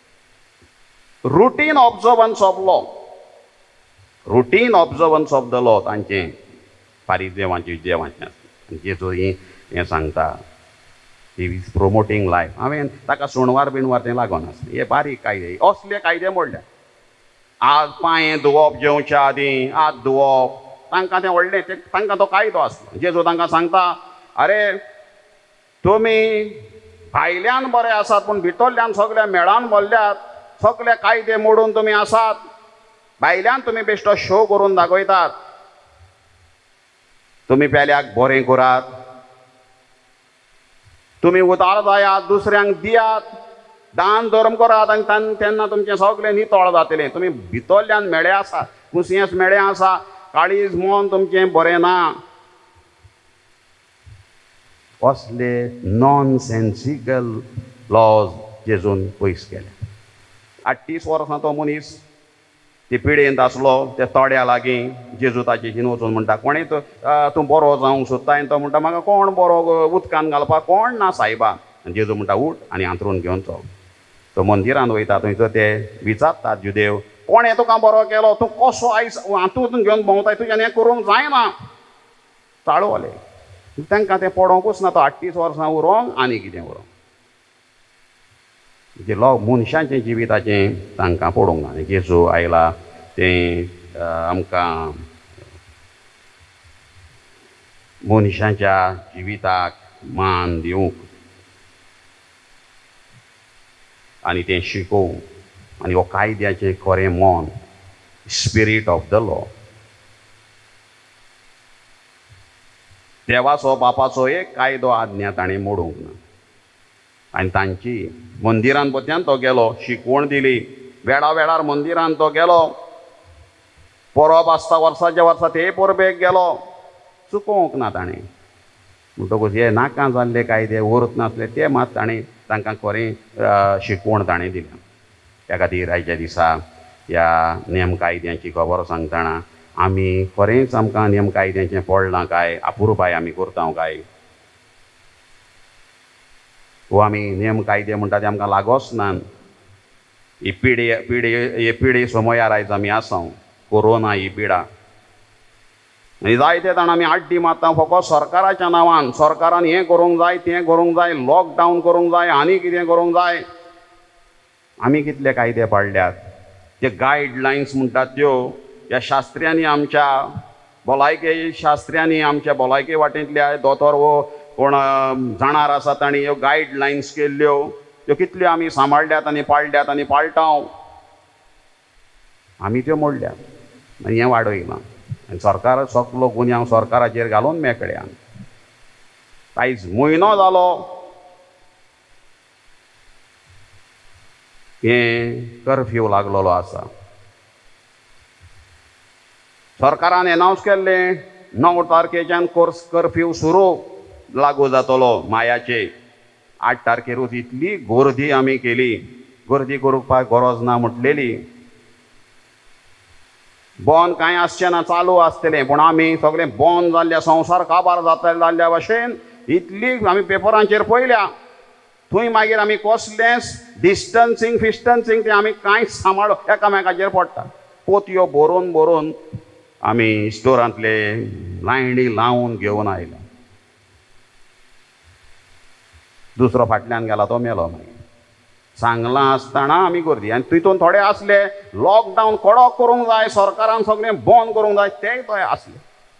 Routine observance of law, routine observance of the law तांचें फारीदेवांचें देवाचें आसता. जेजू ही हें सांगता ही इज प्रोमोटींग लायफ. हांवें ताका सोणवार बिणवार तें लागोन आसलें, हे बारीक कायदे असले कायदे मोडल्या. आज पांय धुवप जेवच्या आदीं, हात धुवप, तांकां तें व्हडलें, तें तांकां तो कायदो आसलो. जेजू तांकां सांगता अरे तुमी भायल्यान बरे आसात पूण भितरल्यान सगळे मेळान भरल्यात, सगळे कायदे मोडून तुमी आसात. भायल्यान तुमी बेश्टो शो करून दाखयतात. तुमी पेल्याक बरें करात, तुमी उदार जायात, दुसऱ्यांक दियात, दान धर्म करात, आनी तेन्ना तुमचें सगळें नितळ जातलें. तुमी भितरल्यान मेळे आसात, कुसियेंस मेळें आसा, काळीज मन तुमचें बरें ना. असले नॉन सेन्सिकल लॉज जेजून पयस केले. आठतीस वर्सां तो मनीस ते पिडेंत आसलो, ते तोड्या लागीं जेजू ताचेर वचून म्हणटा कोणें तूं बरो जावंक सोदता. आनी तो म्हणटा म्हाका कोण बरो उदकान घालपाक कोण ना सायबा. जेजू म्हणटा उठ आनी अंथरून घेवन चल. तो मंदिरांत वयता, थंयसर ते विचारतात जुदेव कोणें तुका बरो केलो, तूं कसो आयज हातूंत घेवन भोंवताय, तुज्यान हें करूंक जायना. चाळवले तांकां तें पडोंकूच ना. तो आठतीस वर्सां उरोंक आनी कितें उरोंक. जे लो मनशांचें जिविताचें तांकां पडोंक ना. जेजू आयला तें आमकां मनशांच्या जिविताक मान दिवंक आनी तें शिकोवंक. आनी हो कायद्याचें खरें मन, स्पिरीट ऑफ द लॉ. देवाचो बापाचो एक कायदो आज्ञा ताणें मोडूंक ना आनी तांची मंदिरान पत्यान तो गेलो शिकवण दिली वेळा वेळार मंदिरान तो गेलो परब आसता वर्साच्या वर्सा ते परबेक गेलो चुकोवंक ना ताणें म्हणटकूच हे नाका जाल्ले कायदे उरत नासले ते मात ताणें तांकां खरें शिकवण ताणें दिल्या त्या खातीर आयच्या दिसा ह्या नेम कायद्यांची खबर सांगतना आमी खरेंच आमकां नेम कायद्यांचें पडलां काय अपुरबाय आमी करता काय वो आमी नेम कायदे म्हणटा ते आमकां लागोच ना ही पिडी पिडी हे पिडी समयार आयज आमी आसा कोरोना ही पिडा आनी जायते जाण आमी आड्डी मारता फकत सरकाराच्या नांवान सरकारान हें करूंक जाय तें करूंक जाय लॉकडावन करूंक जाय आनी कितें करूंक जाय आमी कितले कायदे पाडल्यात ते गायडलायन्स म्हणटात त्यो ह्या शास्त्र्यांनी आमच्या भलायके शास्त्र्यांनी आमच्या भलायके वाटेंतल्या दोतोर वो कोण जाणार आसा तांणी ह्यो गायडलायन्स केल्ल्यो त्यो कितल्यो आमी सांबाळल्यात आनी पाळल्यात आनी पाळटाव आमी त्यो मोडल्यात आनी हें वाडयलां आनी सरकार सगलो गुन्यांव सरकाराचेर घालून मेकळ्या आयज म्हयनो जालो हें कर्फ्यू लागलेलो आसा सरकारान एनावन्स केल्लें णव तारखेच्यान कोर्स कर्फ्यू सुरू लागू जातलो मायाचे आठ तारखेरूच इतली गर्दी आमी केली गर्दी करपाक गरज ना म्हटलेली बंद कांय आसचें ना चालू आसतलें पूण आमी सगळें बंद जाल्ल्या संवसार काबार जाता जाल्ल्या भशेन इतली आमी पेपरांचेर पळयल्या थंय मागीर आमी कसलेंच डिस्टन्सींग फिस्टन्सींग तें आमी कांयच सांबाळ एकामेकाचेर पडटा पोतयो बरोवन बरोवन आमी स्टोरांतले लायणी लावन घेवन आयल्या दुसरो फाटल्यान गेला तो मेलो मागीर सांगलां आसतना आमी गर्दी आनी तितून थोडे आसले लॉकडावन कडक करूंक जाय सरकारान सगळें बंद करूंक जाय तेय थंय आसले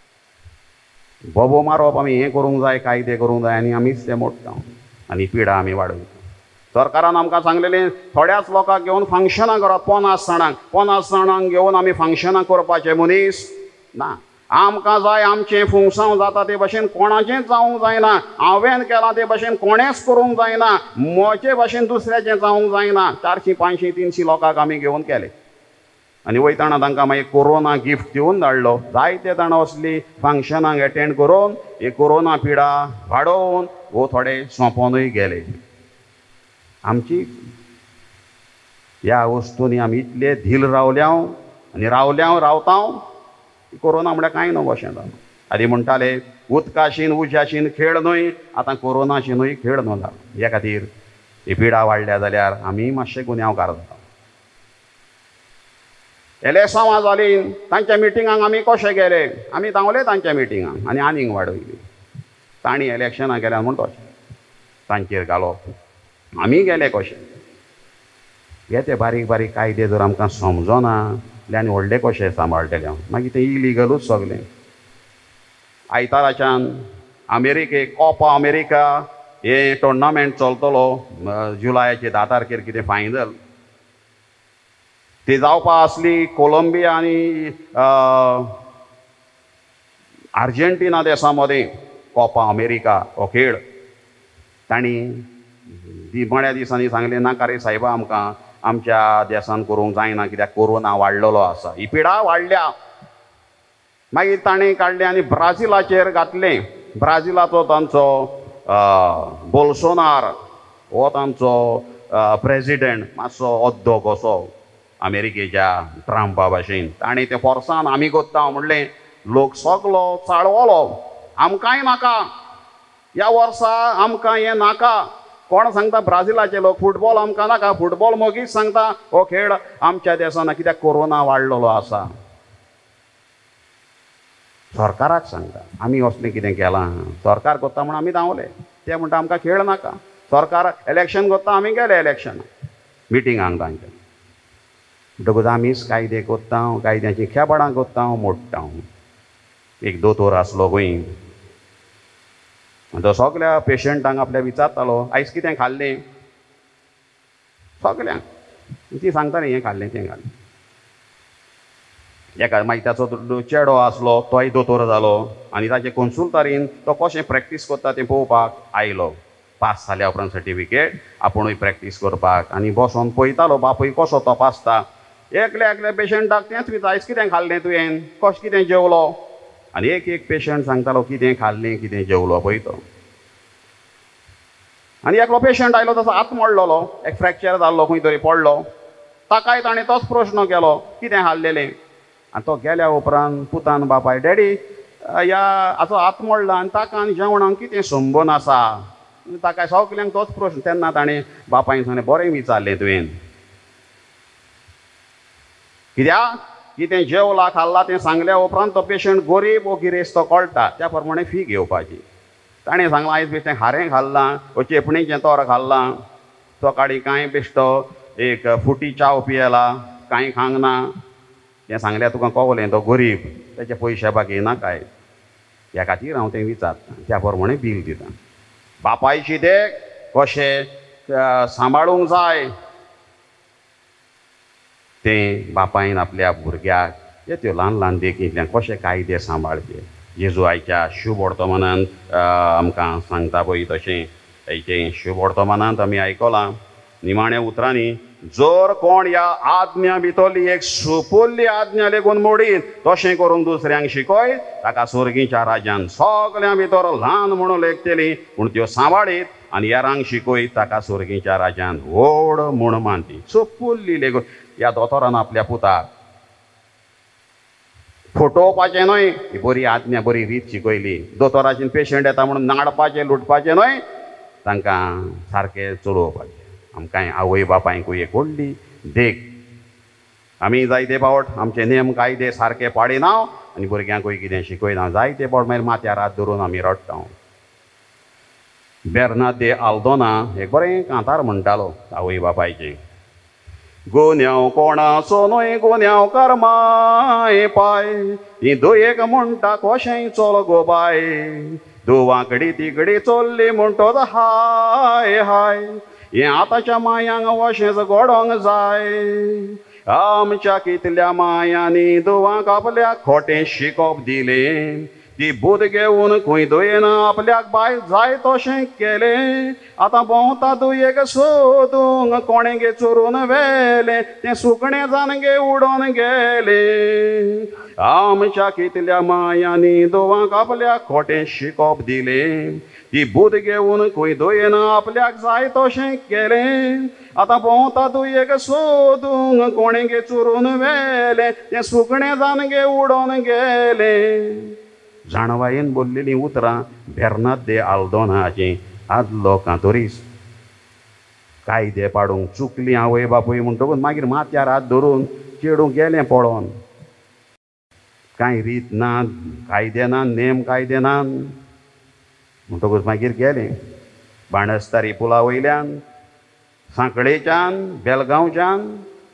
बोबो मारप आमी हें करूंक जाय कायदे करूंक जाय आनी आमीच तें मोडटा आनी पिडा आमी वाडयता सरकारान आमकां सांगलेलें थोड्याच लोकांक घेवन फंक्शनां करप पन्नास जाणांक पन्नास जाणांक घेवन आमी फंक्शनां करपाचे मनीस ना आमकां जाय आमचें फुंगसांव जाता ते भशेन कोणाचेंच जावंक जायना हांवें केलां ते भशेन कोणेंच करूंक जायना म्हजे भशेन दुसऱ्याचें जावंक जायना चारशीं पांचशीं तिनशीं लोकांक आमी घेवन केले आनी वयताना तांकां मागीर कोरोना गिफ्ट दिवन धाडलो जायते जाणां असलीं फंक्शनांक एटेंड करून ही कोरोना पिडा वाडोवन वो थोडे सोंपोनूय गेले आमची ह्या वस्तूंनी आमी इतले धील रावल्या आनी रावल्या रावता कोरोना म्हळ्यार कांय न्हू अशें जालें आदी म्हणटाले उदकाशीन उज्याशीन खेळ न्हय आतां कोरोनाशीनूय खेळ न्हू जालो ह्या खातीर ही पिडा वाडल्या जाल्यार आमी मातशे गुन्यांवकार जाता एलेसांवां जालीं तांच्या मिटिंगांक आमी कशे गेले आमी धांवले तांच्या मिटिंगांक आनी आनीक वाडयली तांणी इलेक्शनां केल्या म्हूण तशें तांचेर घालप आमी गेले कशे हे ते बारीक बारीक कायदे जर आमकां समजना जाल्यार आनी व्हडले कशे सांबाळटले मागीर तें इलिगलूच सगलें आयताराच्यान अमेरिकेक कोपा अमेरिका हे टोर्नामेंट चलतलो जुलायाचे धा तारखेर कितें फायनल ती जावपा आसली कोलंबिया आनी आर्जेंटिना देशा मदें कोपा अमेरिका हो खेळ तांणी दिमण्या दिसांनी सांगलें नाका रे सायबा आमकां आमच्या देशान करूंक जायना कित्याक कोरोना वाडलेलो आसा ही पिडा वाडल्या मागीर ताणें काडलें आनी ब्राझिलाचेर घातलें ब्राझिलाचो तांचो बोल्सोनार हो तांचो प्रेजिडेंट मातसो अद्दो कसो अमेरिकेच्या ट्रंपा भाशेन ताणें तें फोर्सान आमी कोत्ता म्हणलें लोक सगलो चाळवलो आमकांय नाका ह्या वर्सा आमकां हें नाका कोण सांगता ब्राझिलाचे लोक फुटबॉल आमकां नाका फुटबॉल मोगीच सांगता हो खेळ आमच्या देशान कित्याक कोरोना वाडलेलो आसा सरकाराक सांगता आमी असलें कितें केलां सरकार कोत्ता म्हूण आमी धांवले ते म्हणटा आमकां खेळ नाका सरकार इलेक्शन कोत्ता आमी गेले इलेक्शनाक मिटिंगांक तांच्या म्हणटकूच आमीच कायदे कोत्ता कायद्याची खेपाडां कोत्ता मोडटा एक दोतोर आसलो गोंय तो सगल्या पेशंटांक आपल्या विचारतालो आयज कितें खाल्लें सगल्यांक ती सांगताली हें खाल्लें तें खाल्लें एका मागीर ताचो चेडो आसलो तोय दोतोर जालो आनी ताचे कन्सुलतारीन तो कशें प्रॅक्टीस करता तें पळोवपाक आयलो. पास जाल्या उपरांत सर्टिफिकेट आपुणूय प्रॅक्टीस करपाक आनी बसोन पळयतालो बापूय कसो तपासता. एकल्या एकल्या पेशंटाक तेंच विचार आयज कितें खाल्लें तुवें, कशें कितें जेवलो, आनी एक एक पेशंट सांगतालो कितें खाल्लें कितें जेवलो पळय तो. आनी एकलो पेशंट आयलो तसो हात मोडलेलो, एक फ्रॅक्चर जाल्लो खंय तरी पडलो. ताकाय ताणें तोच प्रश्न केलो कितें खाल्लेलें. आनी तो गेल्या उपरांत पुतान बापाय डॅडी ह्या हाचो हात मोडला आनी ताका आनी जेवणाक कितें संबंद आसा. ताका सगल्यांक तोच प्रश्न. तेन्ना ताणें बापायन सांगलें बरें विचारलें तुवें, कित्याक कितें जेवला खाल्ला तें सांगल्या उपरांत तो पेशंट गरीब वो गिरेस्त तो कळटा, त्या प्रमाणे फी घेवपाची. ताणें सांगलां आयज बेश्टें खारें खाल्लां वो चेपणीचें तोर खाल्लां, सकाळीं कांय बेश्टो एक फुटी चाव पियेला, कांय खांक ना. तें सांगल्यार तुका कळलें तो गरीब, तेचे पयशे बाकी ना काय. ह्या खातीर हांव तें विचारतां, त्या प्रमाणे बील दितां. बापायची देख कशें सांबाळूंक जाय तें बापायन आपल्या भुरग्याक हे त्यो ल्हान ल्हान देखींतल्यान कशें कायदे सांबाळचे. जेजू आयच्या शुभ वर्तमानांत आमकां सांगता पळय तशें हेचें शुभ वर्तमानांत आमी आयकलां निमाण्या उतरांनी, जर कोण ह्या आज्ञा भितरली एक सोंपोल्ली आज्ञा लेगून मोडीत तशें करून दुसऱ्यांक शिकयत, ताका स्वर्गीच्या राज्यान सगळ्यां भितर ल्हान म्हणून लेखतली पूण त्यो सांबाळीत आनी हेरांक शिकयत ताका स्वर्गीच्या राज्यान व्हड म्हूण मानती. सोंपोल्ली लेगून ह्या दोतोरान आपल्या पुताक फटोवपाचें न्हय, ही बरी आज्ञा बरी रीत शिकयली. दोतोराचें पेशंट येता म्हणून नाडपाचें लुटपाचें न्हय, तांकां सारकें चलोवपाचें. आमकां आवय बापायकूय एक व्हडली देख. आमी जायते फावट आमचे नेम कायदे सारके पाडिना आनी भुरग्यांकूय कितें शिकयना. जायते फावट मागीर माथ्यार हात धरून आमी रडटा. बेर्नाद दे आल्दोना एक बरें कांतार म्हणटालो आवय बापायचें. गुन्यांव कोणाचो न्हय गुन्यांव कर्माय पाय, ही दुयेक म्हणटा कशेंय चल गो बाय, दुवांकडी तिकडी चल्ली म्हणटोच हाय हाय, हें आतांच्या मायांक वशेंच घडोंक जाय. आमच्या कितल्या मायांनी दुवांक आपल्याक खोटें शिकोप दिलें, ती बूद घेवन खंय दुयेन आपल्याक बाय जाय तशें केलें. आतां भोंवता दुयेक सोदूंक कोणें गे चोरून व्हेलें, तें सुकणें जावन गे उडोवन गेलें. आमच्या कितल्या मायांनी दुवांक आपल्याक खोटें शिकोप दिलें, ती बूद घेवन खंय दुयेन आपल्याक जाय तशें केलें. आतां भोंवता दुयेक सोदूंक कोणें गे चोरून व्हेलें, तें सुकणें जावन गे उडोवन गेलें. जाणवायेन बोललेलीं उतरां बेर्नाद दे आल्दोनाचीं आदलो कांतोरीस. कायदे पाडूंक चुकलीं आवय बापूय म्हणटकूच मागीर माथ्यार हात धरून चेडूं गेलें पळोवन. कांय रीत ना, कायदे ना, नेम कायदे ना म्हणटकूच मागीर गेलें. बाणस्तारी पुला वयल्यान सांकळेच्यान बेलगांवच्यान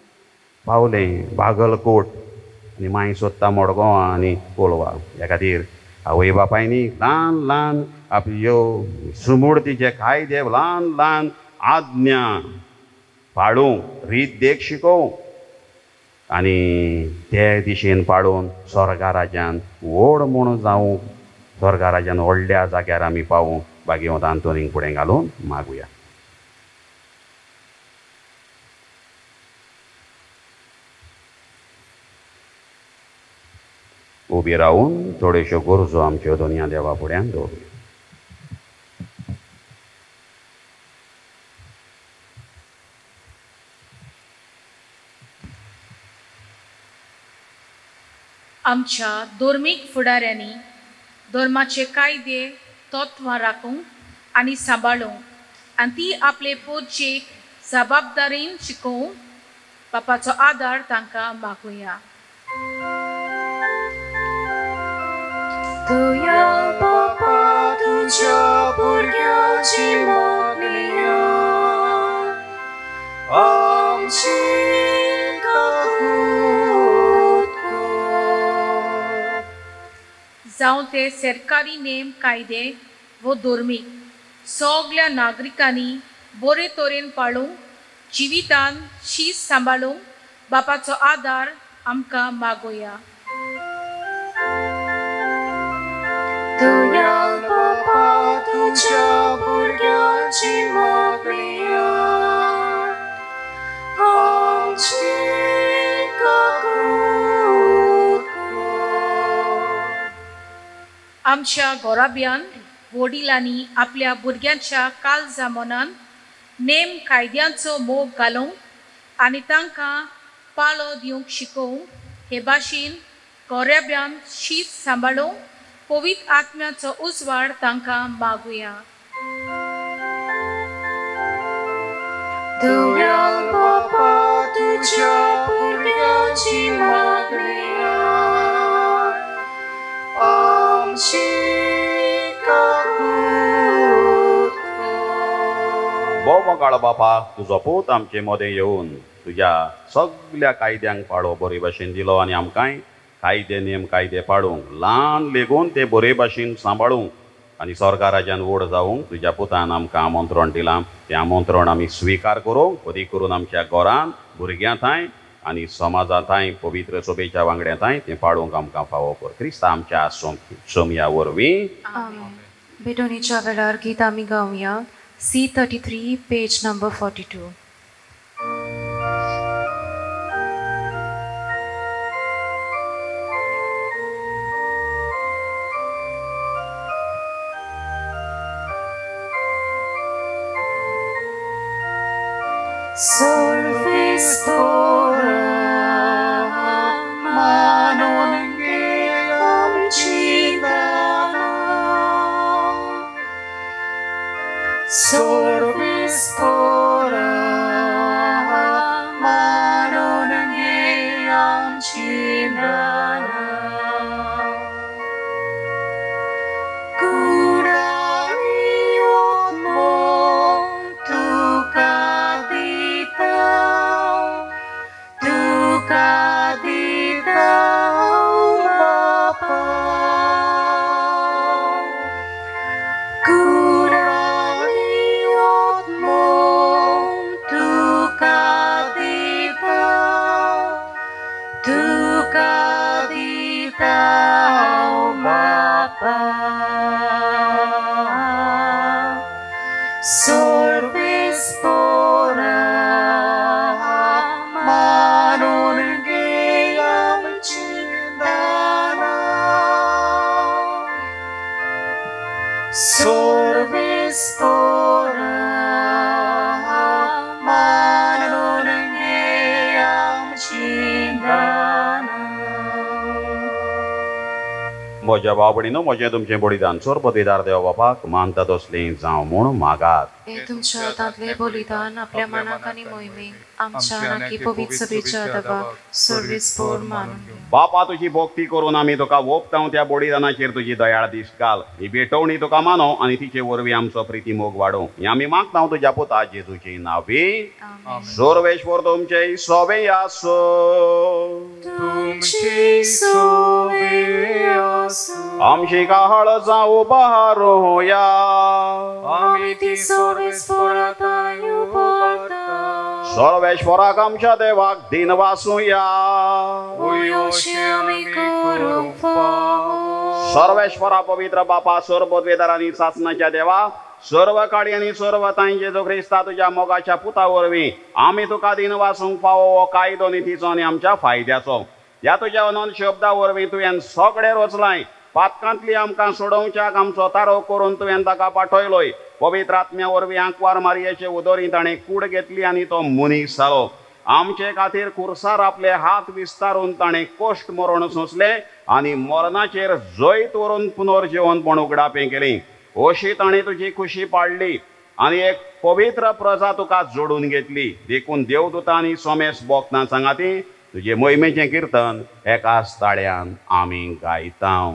पावलें बागलकोट आनी मागीर सोदता मडगांवां आनी कोलवा. ह्या खातीर आवय बापायनी ल्हान ल्हान आपल्यो सुमूर्तीचे कायदे ल्हान ल्हान आज्ञा पाळूंक रीत देख शिकोवंक आनी ते दिशेन पाळून स्वर्गा राज्यान व्हड म्हूण जावंक, स्वर्गा राज्यान व्हडल्या जाग्यार आमी पावूंक भाग्यवंत आंतोनीक फुडें घालून मागुया. उबी रावून थोड्योश्यो गरजो आमच्यो दोनया देवा फुड्यान दवरुया. आमच्या धर्मीक फुडाऱ्यांनी धर्माचे कायदे तत्वां राखूंक आनी सांबाळूंक आनी ती आपले पोरचेक जबाबदारीन शिकोवंक बापाचो आदार तांकां मागुया. तुया बापा तुझ्या भुरग्याची मागणिया आमची काकूट कर. जावं ते सरकारी नेम कायदे वो धर्मीक सगळ्या नागरिकांनी बरे तरेन पाळूंक जिवितान शीस सांबाळूंक बापाचो आदार आमकां मागुया. दयाल बापा तुझ्या भुरग्यांची मागणी आमची काकूट कर. आमच्या गोराब्यान वडिलांनी आपल्या भुरग्यांच्या काळजा मनान नेम कायद्यांचो मोग घालूंक आनी तांकां पाळो दिवंक शिकोवंक हे भाशेन गोराब्यान शीत सांबाळूंक पवित्र आत्म्याचो उजवाड तांकां मागुया. दयाल बापा तुझ्या भुरग्यांची मागणी आमची काकूट कर. भोव मोगाळ बापा तुजो पूत आमचे मदें येवन तुज्या सगळ्या कायद्यांक पाळो बरे भाशेन दिलो आनी आमकांय कायदे नेम कायदे पाळूंक ल्हान लेगून ते बरे भाशेन सांबाळूंक आनी स्वर्गा राज्यान व्हड जावंक तुज्या पुतान आमकां आमंत्रण दिलां. तें आमंत्रण आमी स्विकार करूंक अदी करून आमच्या घरांत भुरग्यांताय आनी समाजांताय पवित्र सभेच्या वांगड्यांताय तें पाळूंक आमकां फावो कर. क्रिस्ता आमच्या सोमया वरवीं आमेन. बेटोनीच्या वेळार गीत आमी गावया. C thirty three page number forty two. Solvis pora manon gelam chidana. Solvis pora manon gelam chidana. Solvis pora manon gelam chidana. Solvis pora manon gelam chidana. म्हज्या बाबडीनो म्हजें तुमचें बलिदान सोर पदवीदार देव बापाक मानता तसलें जावं म्हूण मागात. हे तुमच्या हातांतले बलिदान आपल्या मनाक आनी मोहिमेक आमच्या नाकी पवित्र सभेच्या आदाराक सर्वीस पोर मानून घेवं. बापा तुजी भक्ती करून आमी तुका ओपतांव त्या बलिदानाचेर तुजी दयाळ दिश्ट घाल. ही भेटवणी तुका मानो आनी तिचे वरवीं आमचो प्रिती मोग वाडोव. हें आमी मागतांव तुज्या पुता जेजूचे नांवी. सर्वेश्वर तुमचे सोबे आसो. तुमची सोबे आसो. आमची काळजा उबारूया. आमी ती सर्वेस्पराताय उबारता. सर्वेश्वराक आमच्या देवाक दिन वासूया. उयोशे आमी करूंक फावो. सर्वेश्वरा पवित्र बापा सर्व पदवेदार आनी सासणाच्या देवा सर्व काळी आनी सर्व ताई जेजू ख्रिस्ता तुज्या मोगाच्या पुता वरवीं आमी तुका दिन वासूंक फावो हो कायदो नितीचो आनी आमच्या फायद्याचो. ह्या तुज्या अनंत शब्दा वरवीं तुवें सगळे रचलाय. पातकांतली आमकां सोडोवच्याक आमचो तारो करून तुवें ताका पाठयलोय. पवित्र आत्म्या वरवीं आंकवार मारयेचे उदोरी ताणें कूड घेतली आनी तो मनीस जालो. आमचे खातीर खुर्सार आपले हात विस्तारून ताणें कोश्ट मरण सोंसले आनी मरणाचेर जैत व्हरून पुनर्जीवनपण उगडापें केली. अशी ताणें तुजी खुशी पाडली आनी एक पवित्र प्रजा तुका जोडून घेतली. देखून देवदूतां आनी सोमेस भोगतां सांगाती तुजे मोहिमेचें किर्तन एकाच ताळ्यान आमी गायतांव.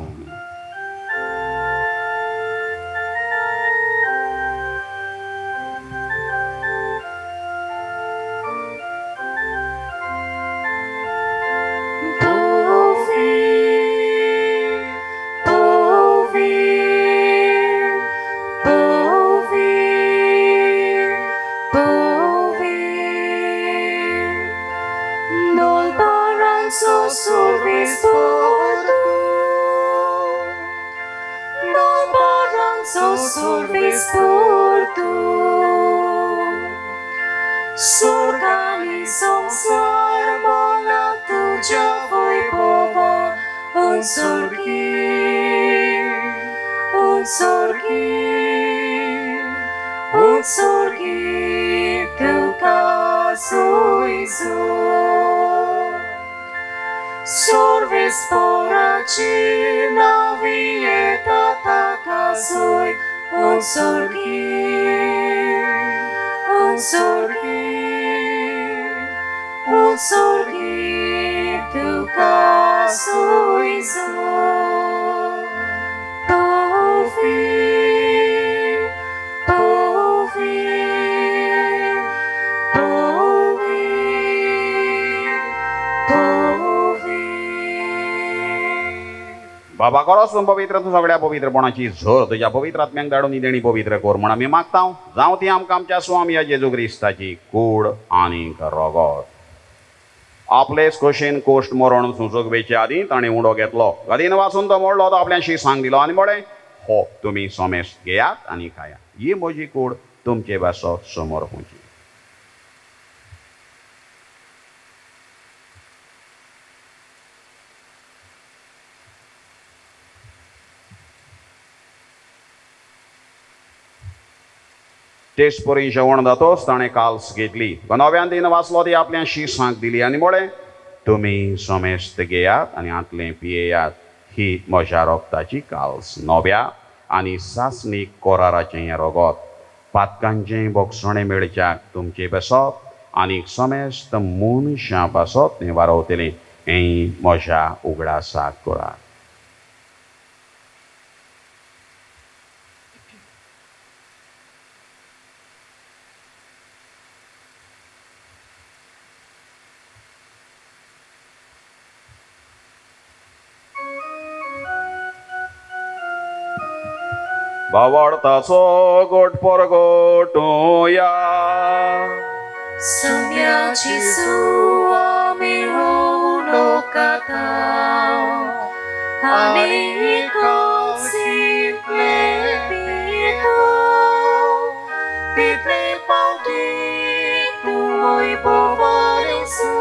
So आमचो सर्वेस्पर तूं स्वर्गानी संसार मला तुझ्या वैभवान उंचोर्गी उंचोर्गी उंचोर्गी तुका सोयीचो सर्वेस्पराची नावी येता ताका सोय उंचोर्गी उंचोर्गी उंचोर्गी तुका सोयीचो पोवी पोवी पोवी पोवी बाबा करोस पवित्र तू सगळ्या पवित्रपणाची झोर तुझ्या पवित्र आत्म्यांक धाडून देणी पवित्र कोर म्हण आमी मागता जावं ती आमकां आमच्या स्वामी जेजू क्रिस्ताची कूड आनी रगत आपलेच कशेन कोश्ट मरण सुचोवचे आदी ताणें उडो घेतलो गदीन वाचून तो मोडलो तो आपल्याशी सांग दिलो आनी म्हळें हो तुमी सोमेस घेयात आनी खाया ही म्हजी कूड तुमचे बासो समोर हुंची तेच परी जेवण जातोच ताणें काल्स घेतली नव्यान दिन वाचलो ती आपल्याशी सांग दिली आनी म्हळें तुमी सोमेस्त घेयात आनी आतलें पियेयात ही म्हज्या रोगताची काल्स नव्या आनी सासणीक कोराराचें हें रगत पातकांचें बोगसणें मेळच्याक तुमचें बसप आनी सोमेस्त मनशां पासत तें वारवतलें हें म्हज्या उगडासाक करात भावार्थाचो गोट परगोटुया सोम्याची सुवा मेळो लोकाता आनी कौसितले पितो तितले पावटी तूं वैभवानेसो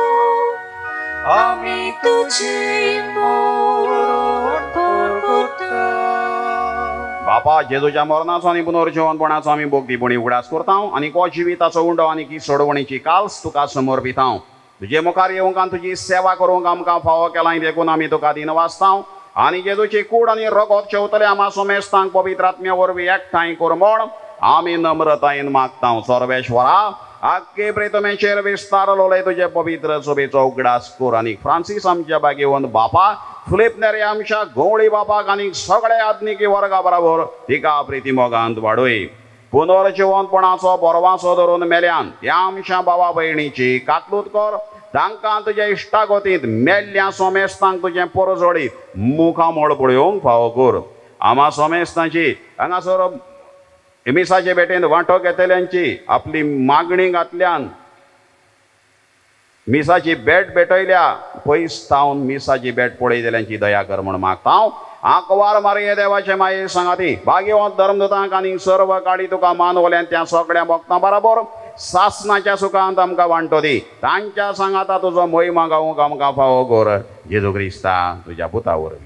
आमी तुजी मोड परगोटा बापा जेजूच्या मरणाचो आनी पुनर्जीवनपणाचो आमी भोगतीपणी उगडास करता आनी को जिविताचो उंडो आनी की सोडवणीची काल्स तुका समर्पिता तुजे मुखार येवंक आनी तुजी सेवा करूंक आमकां फावो केला देखून आमी तुका दिन वाचता आनी जेजूची कूड आनी रगत चेवतले आमा सोमेस्तांक पवित्र आत्म्या वरवीं एकठांय कर म्हण आमी नम्रतायेन मागता सर्वेश्वरा आख्खे प्रेतमेचेर विस्तारलो तुजे पवित्र सोबेचो उगडास कर आनी फ्रांसीस आमच्या बागेवन बापा फिलिप नेरे आमच्या गवळी बापाक आनी सगळ्या आत्मिकी वर्गा बरोबर तिका प्रिती मोगांत वाडय पुनर्जीवनपणाचो बोरवासो धरून मेल्यान त्या आमच्या भावा भयणीची कातलूत कर तांकां तुज्या इश्टागतींत मेल्ल्या सोमेस्तांक तुजें परजोडीत मुखां मोळ पळोवंक फावो कर आमा सोमेस्तांची हांगासर मिसाचे बेटेन वांटो घेतल्यांची आपली मागणी घातल्यान मिसाची बेट भेटयल्या पयस थावन मिसाची बेट पळयतल्यांची दया कर म्हण मागता आंकवार मारये देवाचे माये सांगाती भाग्यवंत धर्मदूतांक आनी सर्व काळी तुका मानवल्यान त्या सगळ्या भक्तां बरोबर सासणाच्या सुखांत आमकां वांटो दी तांच्या सांगाता तुजो महिमा गावूंक आमकां फावो कर जेजू क्रिस्ता तुज्या पुता वरवीं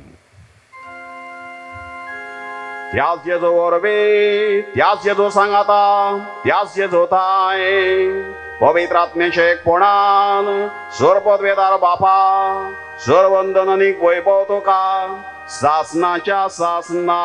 त्याच जेजू वरवीं त्याच जेजू सांगाता त्याच जेजू थाय पवित्र आत्म्याचे एकपणान सर्वपदवेदार बापा सर्ववंदन आनी वैभव तुका सासणाच्या सासना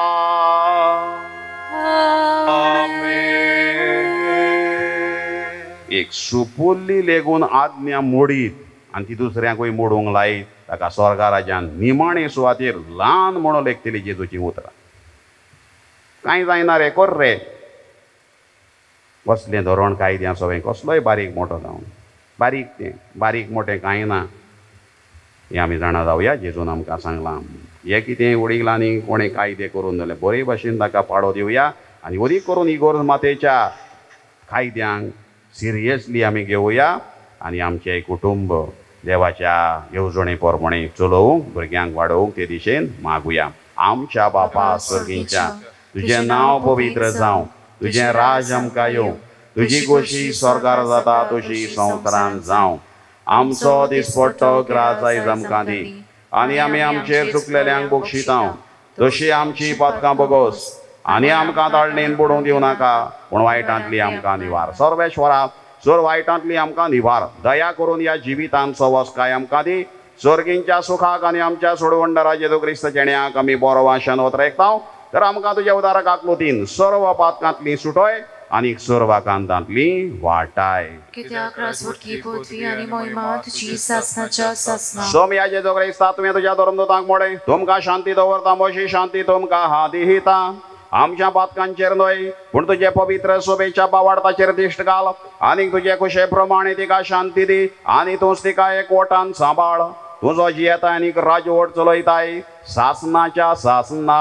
एक सुपुल्ली लेगून आज्ञा मोडीत आनी ती दुसऱ्यांकूय मोडूंक लायत ताका स्वर्गा राज्यान निमाणे सुवातेर ल्हान म्हणून लेखतली जेजूची उतरां कांय जायना रे कर रे कसलें धोरण कायद्या सगळें कसलोय बारीक मोठो जावन बारीक तें बारीक मोठें कांय ना हें आमी जाणा जावया जेजून आमकां सांगलां हें कितें उडयलां आनी कोणें कायदे करून जाल्यार बरे भाशेन ताका पाडो दिवया आनी अदीक करून इगोर्ज मातेच्या कायद्यांक सिरियसली आमी घेवया आनी आमचें कुटुंब देवाच्या येवजणे पोरपणे चलोवंक भुरग्यांक वाडोवंक ते दिशेन मागुया आमच्या बापा सर्गीच्या तुझें नांव पवित्र जावं, तुझें राज आमकां येवं, तुजी खोशी स्वर्गार जाता तशी संवसारांत जावं. आमचो दिसपट्टो ग्रास आयज आमकां दी, आनी आमी आमचेर चुकलेल्यांक बक्षितांव, तशी आमची पथकां बगोस, आनी आमकां ताळणेन बुडोवंक दिवं नाका, पूण वायटांतली आमकां निवार. सर्वेश्वरा, चोर वायटांतली आमकां निवार. दया करून ह्या जिवितांचो वस्काय आमकां दी. स्वर्गींच्या सुखाक आनी आमच्या सोडवंडरा जेजू क्रिस्त जेण्याक आमी बरो वाशन वतरेकतांव, तर आमकां तुज्या उदाराक आकलुतीन सर्व पातकांतली सुटोय आनी सर्व कांतांतली वाटाय. कित्याक राजवटकी पदवी आनी मोहिमा तुजी सासनाच्या सासना. सोम्या जेजू क्रिस्ता, तुवें तुज्या धर्मदूतांक म्हळें, तुमकां शांती दवरता, म्हजी शांती तुमकां हांव दिता. आमच्या पातकांचेर न्हय, पूण तुजे पवित्र सोबेच्या पावाडताचेर दिश्ट घाल, आनी तुजे कुशे प्रमाणे तिका शांती दी, आनी तूंच तिका एकवटान सांबाळ. तुजो जियेता आनी राजवट चलयताय सासनाच्या सासना.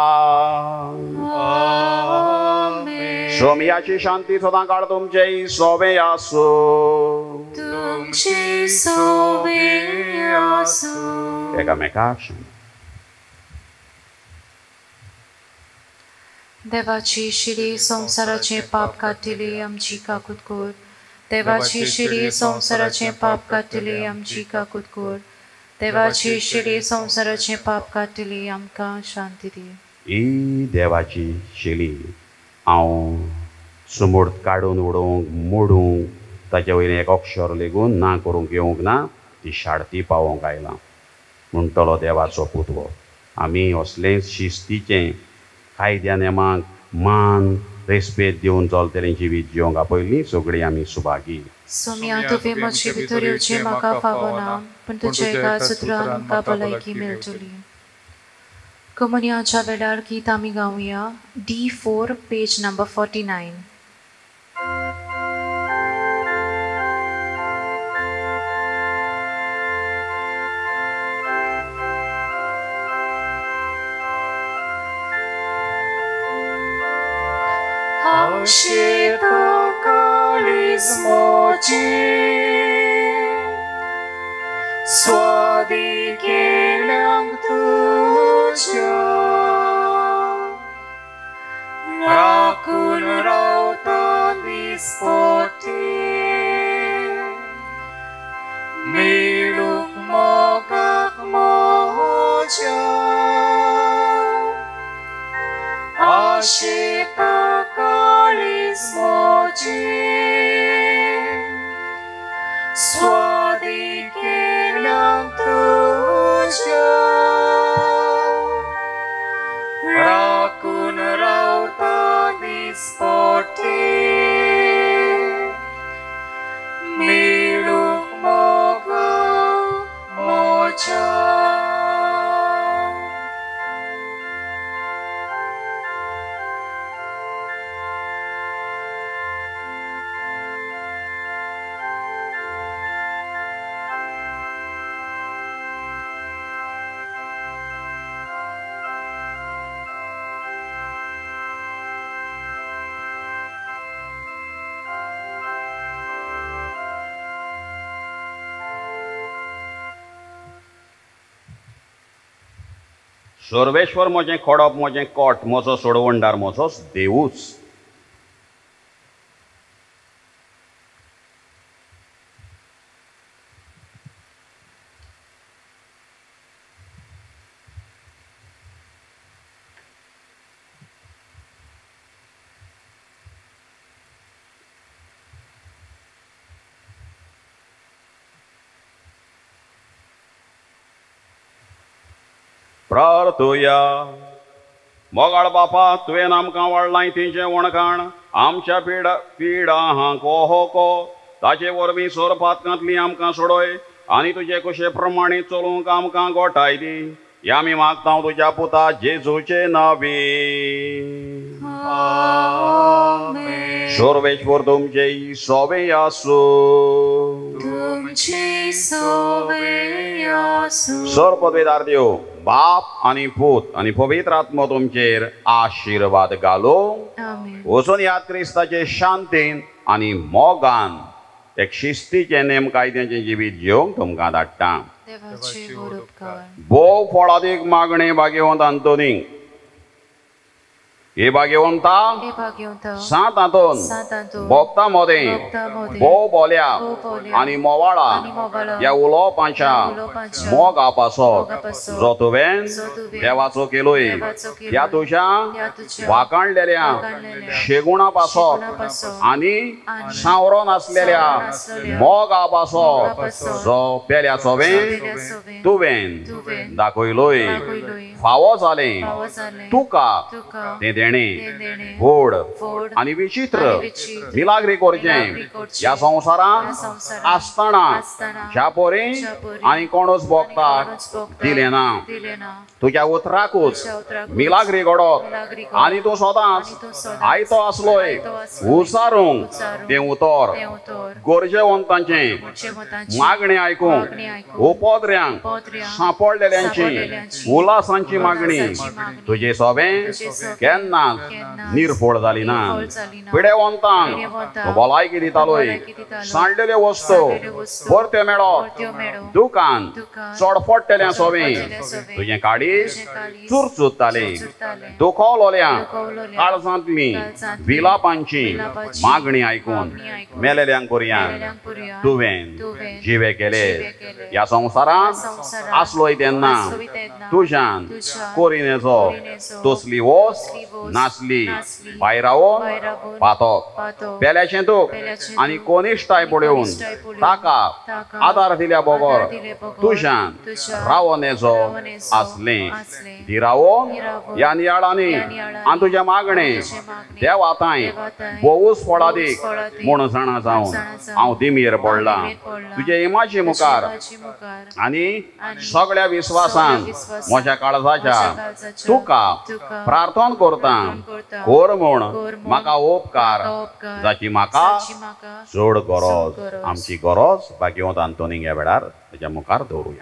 सोम्याची शांती सदां काळ तुमचे सोबे आसूं. तुमचे सोबे आसूं. एकामेकाक देवाची शिडी संवसाराचे पाप काटिले आमची काकूत कोर. देवाची शिडी संवसाराचे पाप काटिले आमची काकूत कोर. देवाची शिडी संवसाराचे पाप काटिले आमकां शांती दी. ही देवाची शिडी हांव समोर काडून उडोवंक मोडूंक ताचे वयलें एक अक्षर लेगून ना करूंक येवंक ना, ती शाडती पावोवंक आयलां. म्हणटलो देवाचो पुतवो, आमी असलेंच शिस्तीचें कायद्या नेमाक मान रेस्पेद दिवन चलतलें जिवीत जिवंक आपयलीं सगळीं आमी सुभागी. सोम्या, तुवें म्हजे भितर येवचें म्हाका फावना, पूण तुज्या एका सुत्रान म्हाका भलायकी मेळटली. कमुनियाच्या वेळार गीत आमी गावया. D four, page number forty nine. Ashita kalizmoci Swadi kelang tuja Rakun rautan vispoti Miluk mogak moja Ashita kalizmoci Swadi kelang tuja Rakun rautan vispoti Miluk moga moja. सर्वेश्वर म्हजें खडप, म्हजें कोट, म्हजो सोडवंडार, म्हजोच देवूच. प्रार्थुया. मोगाळ बापा, तुवें आमकां वाडलां तेजें वणखाण आमच्या पिडा पिडा हां कोहो को ताचे वरवीं सोर पातकांतली आमकां सोडय आनी तुजे कशे प्रमाणे चलूंक आमकां गोठाय दी. हे आमी मागता तुज्या पुता जेजूचे नांवी. सर्वेश्वर तुमचे सोबे आसूं. तुमचे सोबे आसूं. सर पदवेदार देव, बाप आनी पूत आनी पवित्र आत्मा तुमचेर आशिर्वाद घालो. आमीन. वचून ह्या क्रिस्ताचे शांतीन आनी मोगान एक शिस्तीचे नेम कायद्याचें जिवीत जिवंक तुमकां धाडटा. देवाचे व्हड उपकार. भोव फळादीक मागणे भाग्यवंत आंतोनी, हे भाग्यवंता हे भाग्यवंत सातांतून सातांतून भक्तांमध्ये भक्तांमध्ये भोव बोल्या भोव बोल्या आनी मोवाळा आनी मोवाळा ह्या उलोवपाच्या ह्या उलोवपाच्या मोग आपासत मोगापासत जो तुवें जो तुवें देवाचो केलोय देवाचो केलोय ह्या तुज्या ह्या तुज्या वाखाणलेल्या वाखाणलेल्या शेगुणा पासत शेगुणा-पासत आनी आनी सावरो नासलेल्या सावरो नासलेल्या मोग आपासत मोगापासत जो पेल्या सोबें पेल्या सोबें तुवें तुवें दाखयलोय दाखयलोय फावो जालें फावो जालें तुका तुका तें देणे तें देणे व्हड व्हड आनी विचित्र आनी विचित्र मिलाग्री करचें मिलाग्री करचें ह्या संवसारांत ह्या संवसारांत आसतना आसतना ज्या पोरी ज्या पोरी आनी कोणूच भोगताक कोणूच भोगताक दिलें ना दिलें ना तुज्या उतराकूच तुज्या उतराकूच मिलाग्री घडोत मिलाग्री घडोत आनी तूं सदांच आनी तूं सदांच आयतो आसलोय आयतो आसलोय उसारूंक उसारूंक तें उतर तें उतर गरजेवंतांचें गरजेवंतांची मागणी आयकूंक मागणी आयकूंक उपोद्र्यांक उपोद्र्यांक सांपडलेल्यांची सांपडलेल्यांची उलासांची मागणी उलासांची मागणी तुजें सोबें तुजें सोबें केन्नाच केन्नाच निर्फळ जाली ना निर्फळ जाली ना पिडेवंतांक पिडेवंतांक तो भलायकी दितालोय भलायकी दितालो सांडलेल्यो वस्तू सांडलेल्यो वस्तू परत्यो मेळत परत्यो मेळत दुकान दुकान चडफडटेल्या सोबें चडफडटेल्या सोबें तुजें काडीस तुजें काळीज चुरचुरतालें चुरचुरतालें दुखवलोल्या दुखवलोल्या काळजांतली काळजांतली विलापांची विलापाची मागणी आयकून मागणी आयकून मेलेल्यांक कोरयान मेलेल्यांक पुरया तुवें तुवें जिवे केले जिवे केले. ह्या संवसारांत ह्या संवसारांत आसलोय तेन्ना आसलोय तेन्ना तुज्यान तुज्यान कोरिनेचो कोरिनेचो तसली वोस तसली वोस नासली नासली. भायर रावून भायर रावून पातोक पातोक पेल्याचें दूख पेल्याचें आनी दूख कोनिश्टाय पळोवन कोनिश्टाय पळोवन ताका ताका आदार दिल्या बगर आदार दिले बगर तुज्यान तुज्यान रावनेचो रावनेचो आसलें आसलें. ती रावोन रावोन ह्या नियाळांनी ह्या नियाळांनी आनी तुज्या मागणे तुजे मागणे देव आतांय देवातांय बोवूस फळादीक बोवूस फळादीक म्हूण जाणा जावन जाणा जावन हांव दिमीर पडलां दिमीर पडलां. तुजे इमाचे मुखार देवाची मुखार आनी आनी सगळ्या विस्वासान सगळ्या विस्वासान म्हज्या काळजाच्या म्हज्या काळजाच्या तुका तुका प्रार्थना करता प्रार्थना करता. कोर म्हूण कोर म्हूण म्हाका उपकार म्हाका उपकार जाची म्हाका जाची म्हाका चड चड गरज गरज. आमची गरज भाग्यवंत आंतोनीक ह्या वेळार ताच्या मुखार दवरुया.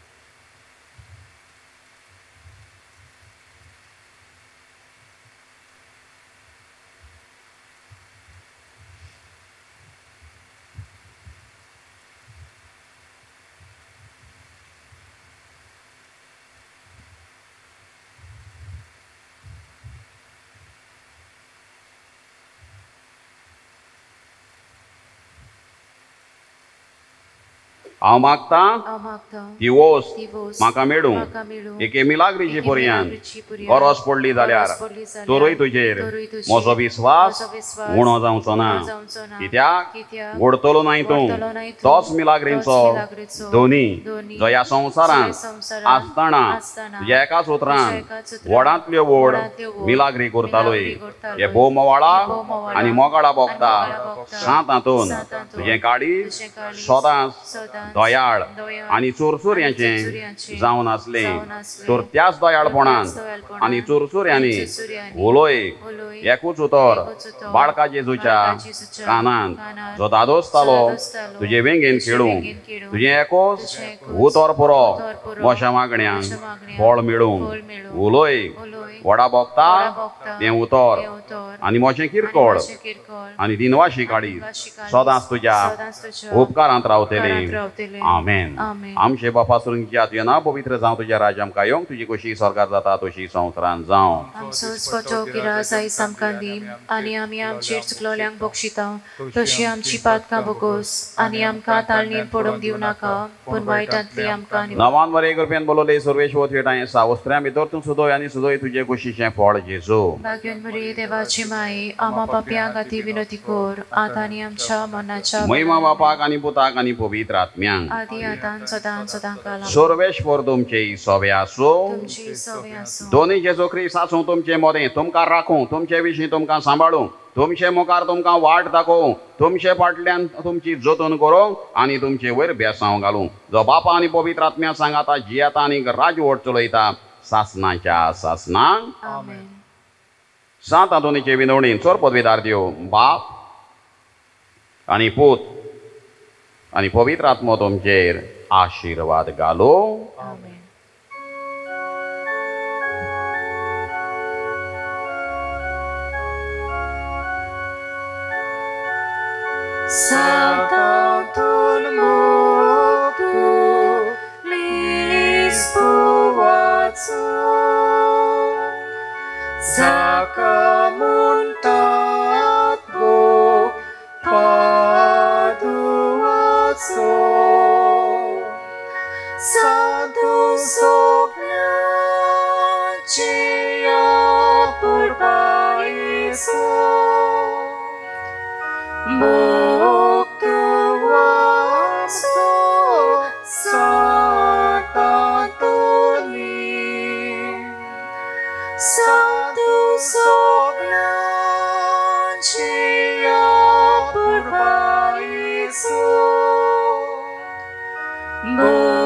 हांव मागतां हांव मागतां ती वोस ती वोस म्हाका मेळूं म्हाका मेळूं. एके मिलाग्रीची एके पर्यान मिलाग्रीची पर्यान गरज पडली जाल्यार गरज पडली जाल्यार तोरूय तुजेर तोरूय तुजेर म्हजो विस्वास म्हजो विस्वास उणो जावचो ना उणो जावचो ना. कित्याक कित्याक ओडतलो नाय तूं ओडतलो नाय तूं. तोच मिलाग्रींचो तोच मिलाग्रीचो दोनी दोनी जो ह्या संवसारांत जो ह्या संवसारांत आसतना आसतना तुज्या एकाच उतरान तुज्या एकाच उतरान वडांतल्यो व्हड वडांतल्यो व्हड मिलाग्री करतालोय मिलाग्री करतालोय. हे भोव मोवाळा हे भोव मोवाळा आनी मोगाळा भोगता आनी मोगाळा भोगता. सात हातून सातांतून तुजें काळीज तुजें काळीज सदांच सदांच दयाळ दयाळ आनी चुरचुऱ्यांचें चुरचुऱ्यांचें जावन आसलें जावन आसलें. तर त्याच दयाळपणान त्याच दयाळपणान आनी चुरचुऱ्यांनी आनी चुरचुऱ्यांनी उलोय उलोय एकूच उतर एकूच उतर बाळका जेजूच्या बाळका जेजूच्या कानांत कानांत जो दादोसतालो जो दादोसतालो तुजे वेंगेन तुजे खेळूंक वेंगेन खेळूंक तुजें एकूच तुजें एकूच उतर पुरो उतर पुरो म्हज्या मागण्यांक म्हज्या मागण्यांक फळ मेळूंक फळ मेळूंक उलोय उलोय वडा भोगता वडा भोगता तें उतर तें उतर आनी मोचें किरकोळ आनी मातशें किरकोळ आनी दिनवाशी काडी दिनवाशी काडी सदांच तुज्या सदांच तुज्या उपकारांत उपकारांत रावतलें रावतलें. आमेन आमेन. आमचे बापा सुरंगीच्या तुजें नांव पवित्र जावं तुज्या राज्य आमकां येवंक तुजी कशी स्वर्गार जाता तशी संवसारांत जावं आमचो स्पॉचो गिरास आयज आमकां दी आनी आमी आमचेर चुकलोल्यांक बक्षिता तशी आमची पातकां बगोस आनी आमकां ताळणीन पडूंक दिवं नाका पूण वायटांतली आमकां निवड. नवान बरे कृपेन बोलोले सर्वेश्वर थेटाय सावस्त्र्यां भितर तूं सुदोय आनी सुदोय तुजे कुशीचें फळ जेजू भाग्यवान मरी देवाची माई आमा पापयां खातीर विनोदी कोर आतां आनी आमच्या मनाच्या महिमा बापाक आनी पुताक आनी पवित्र आत्म्यांक आदी आतां सदां सदां काल सर्वेश्वर तुमचे सोबे आसूं तुमची सवय आसूं दोनी जेजू ख्रिस्त आसूं तुमचे मोदें तुमकां राखूं तुमचे विशीं तुमकां सांबाळूं तुमचे मुखार तुमकां वाट दाखोवं तुमचे फाटल्यान तुमची जतन करूंक आनी तुमचे वयर बेसांव घालूं जो बापा आनी पवित्र आत्म्या सांगाता जियेता आनी राज वट चलयता सासनाच्या सासनांक आमेन. सात आधुनीचे विनवणीन चोर पदवीदार दिव बाप आनी पूत आनी पवित्र आत्मो तुमचेर आशिर्वाद घालो आमेन. Satantul moku lis puwacu Sakamuntat Bog Paduaso Santu Sogna Cia Purbaiso Buktuaso Satatoli Santu Sogna Cia Purbaiso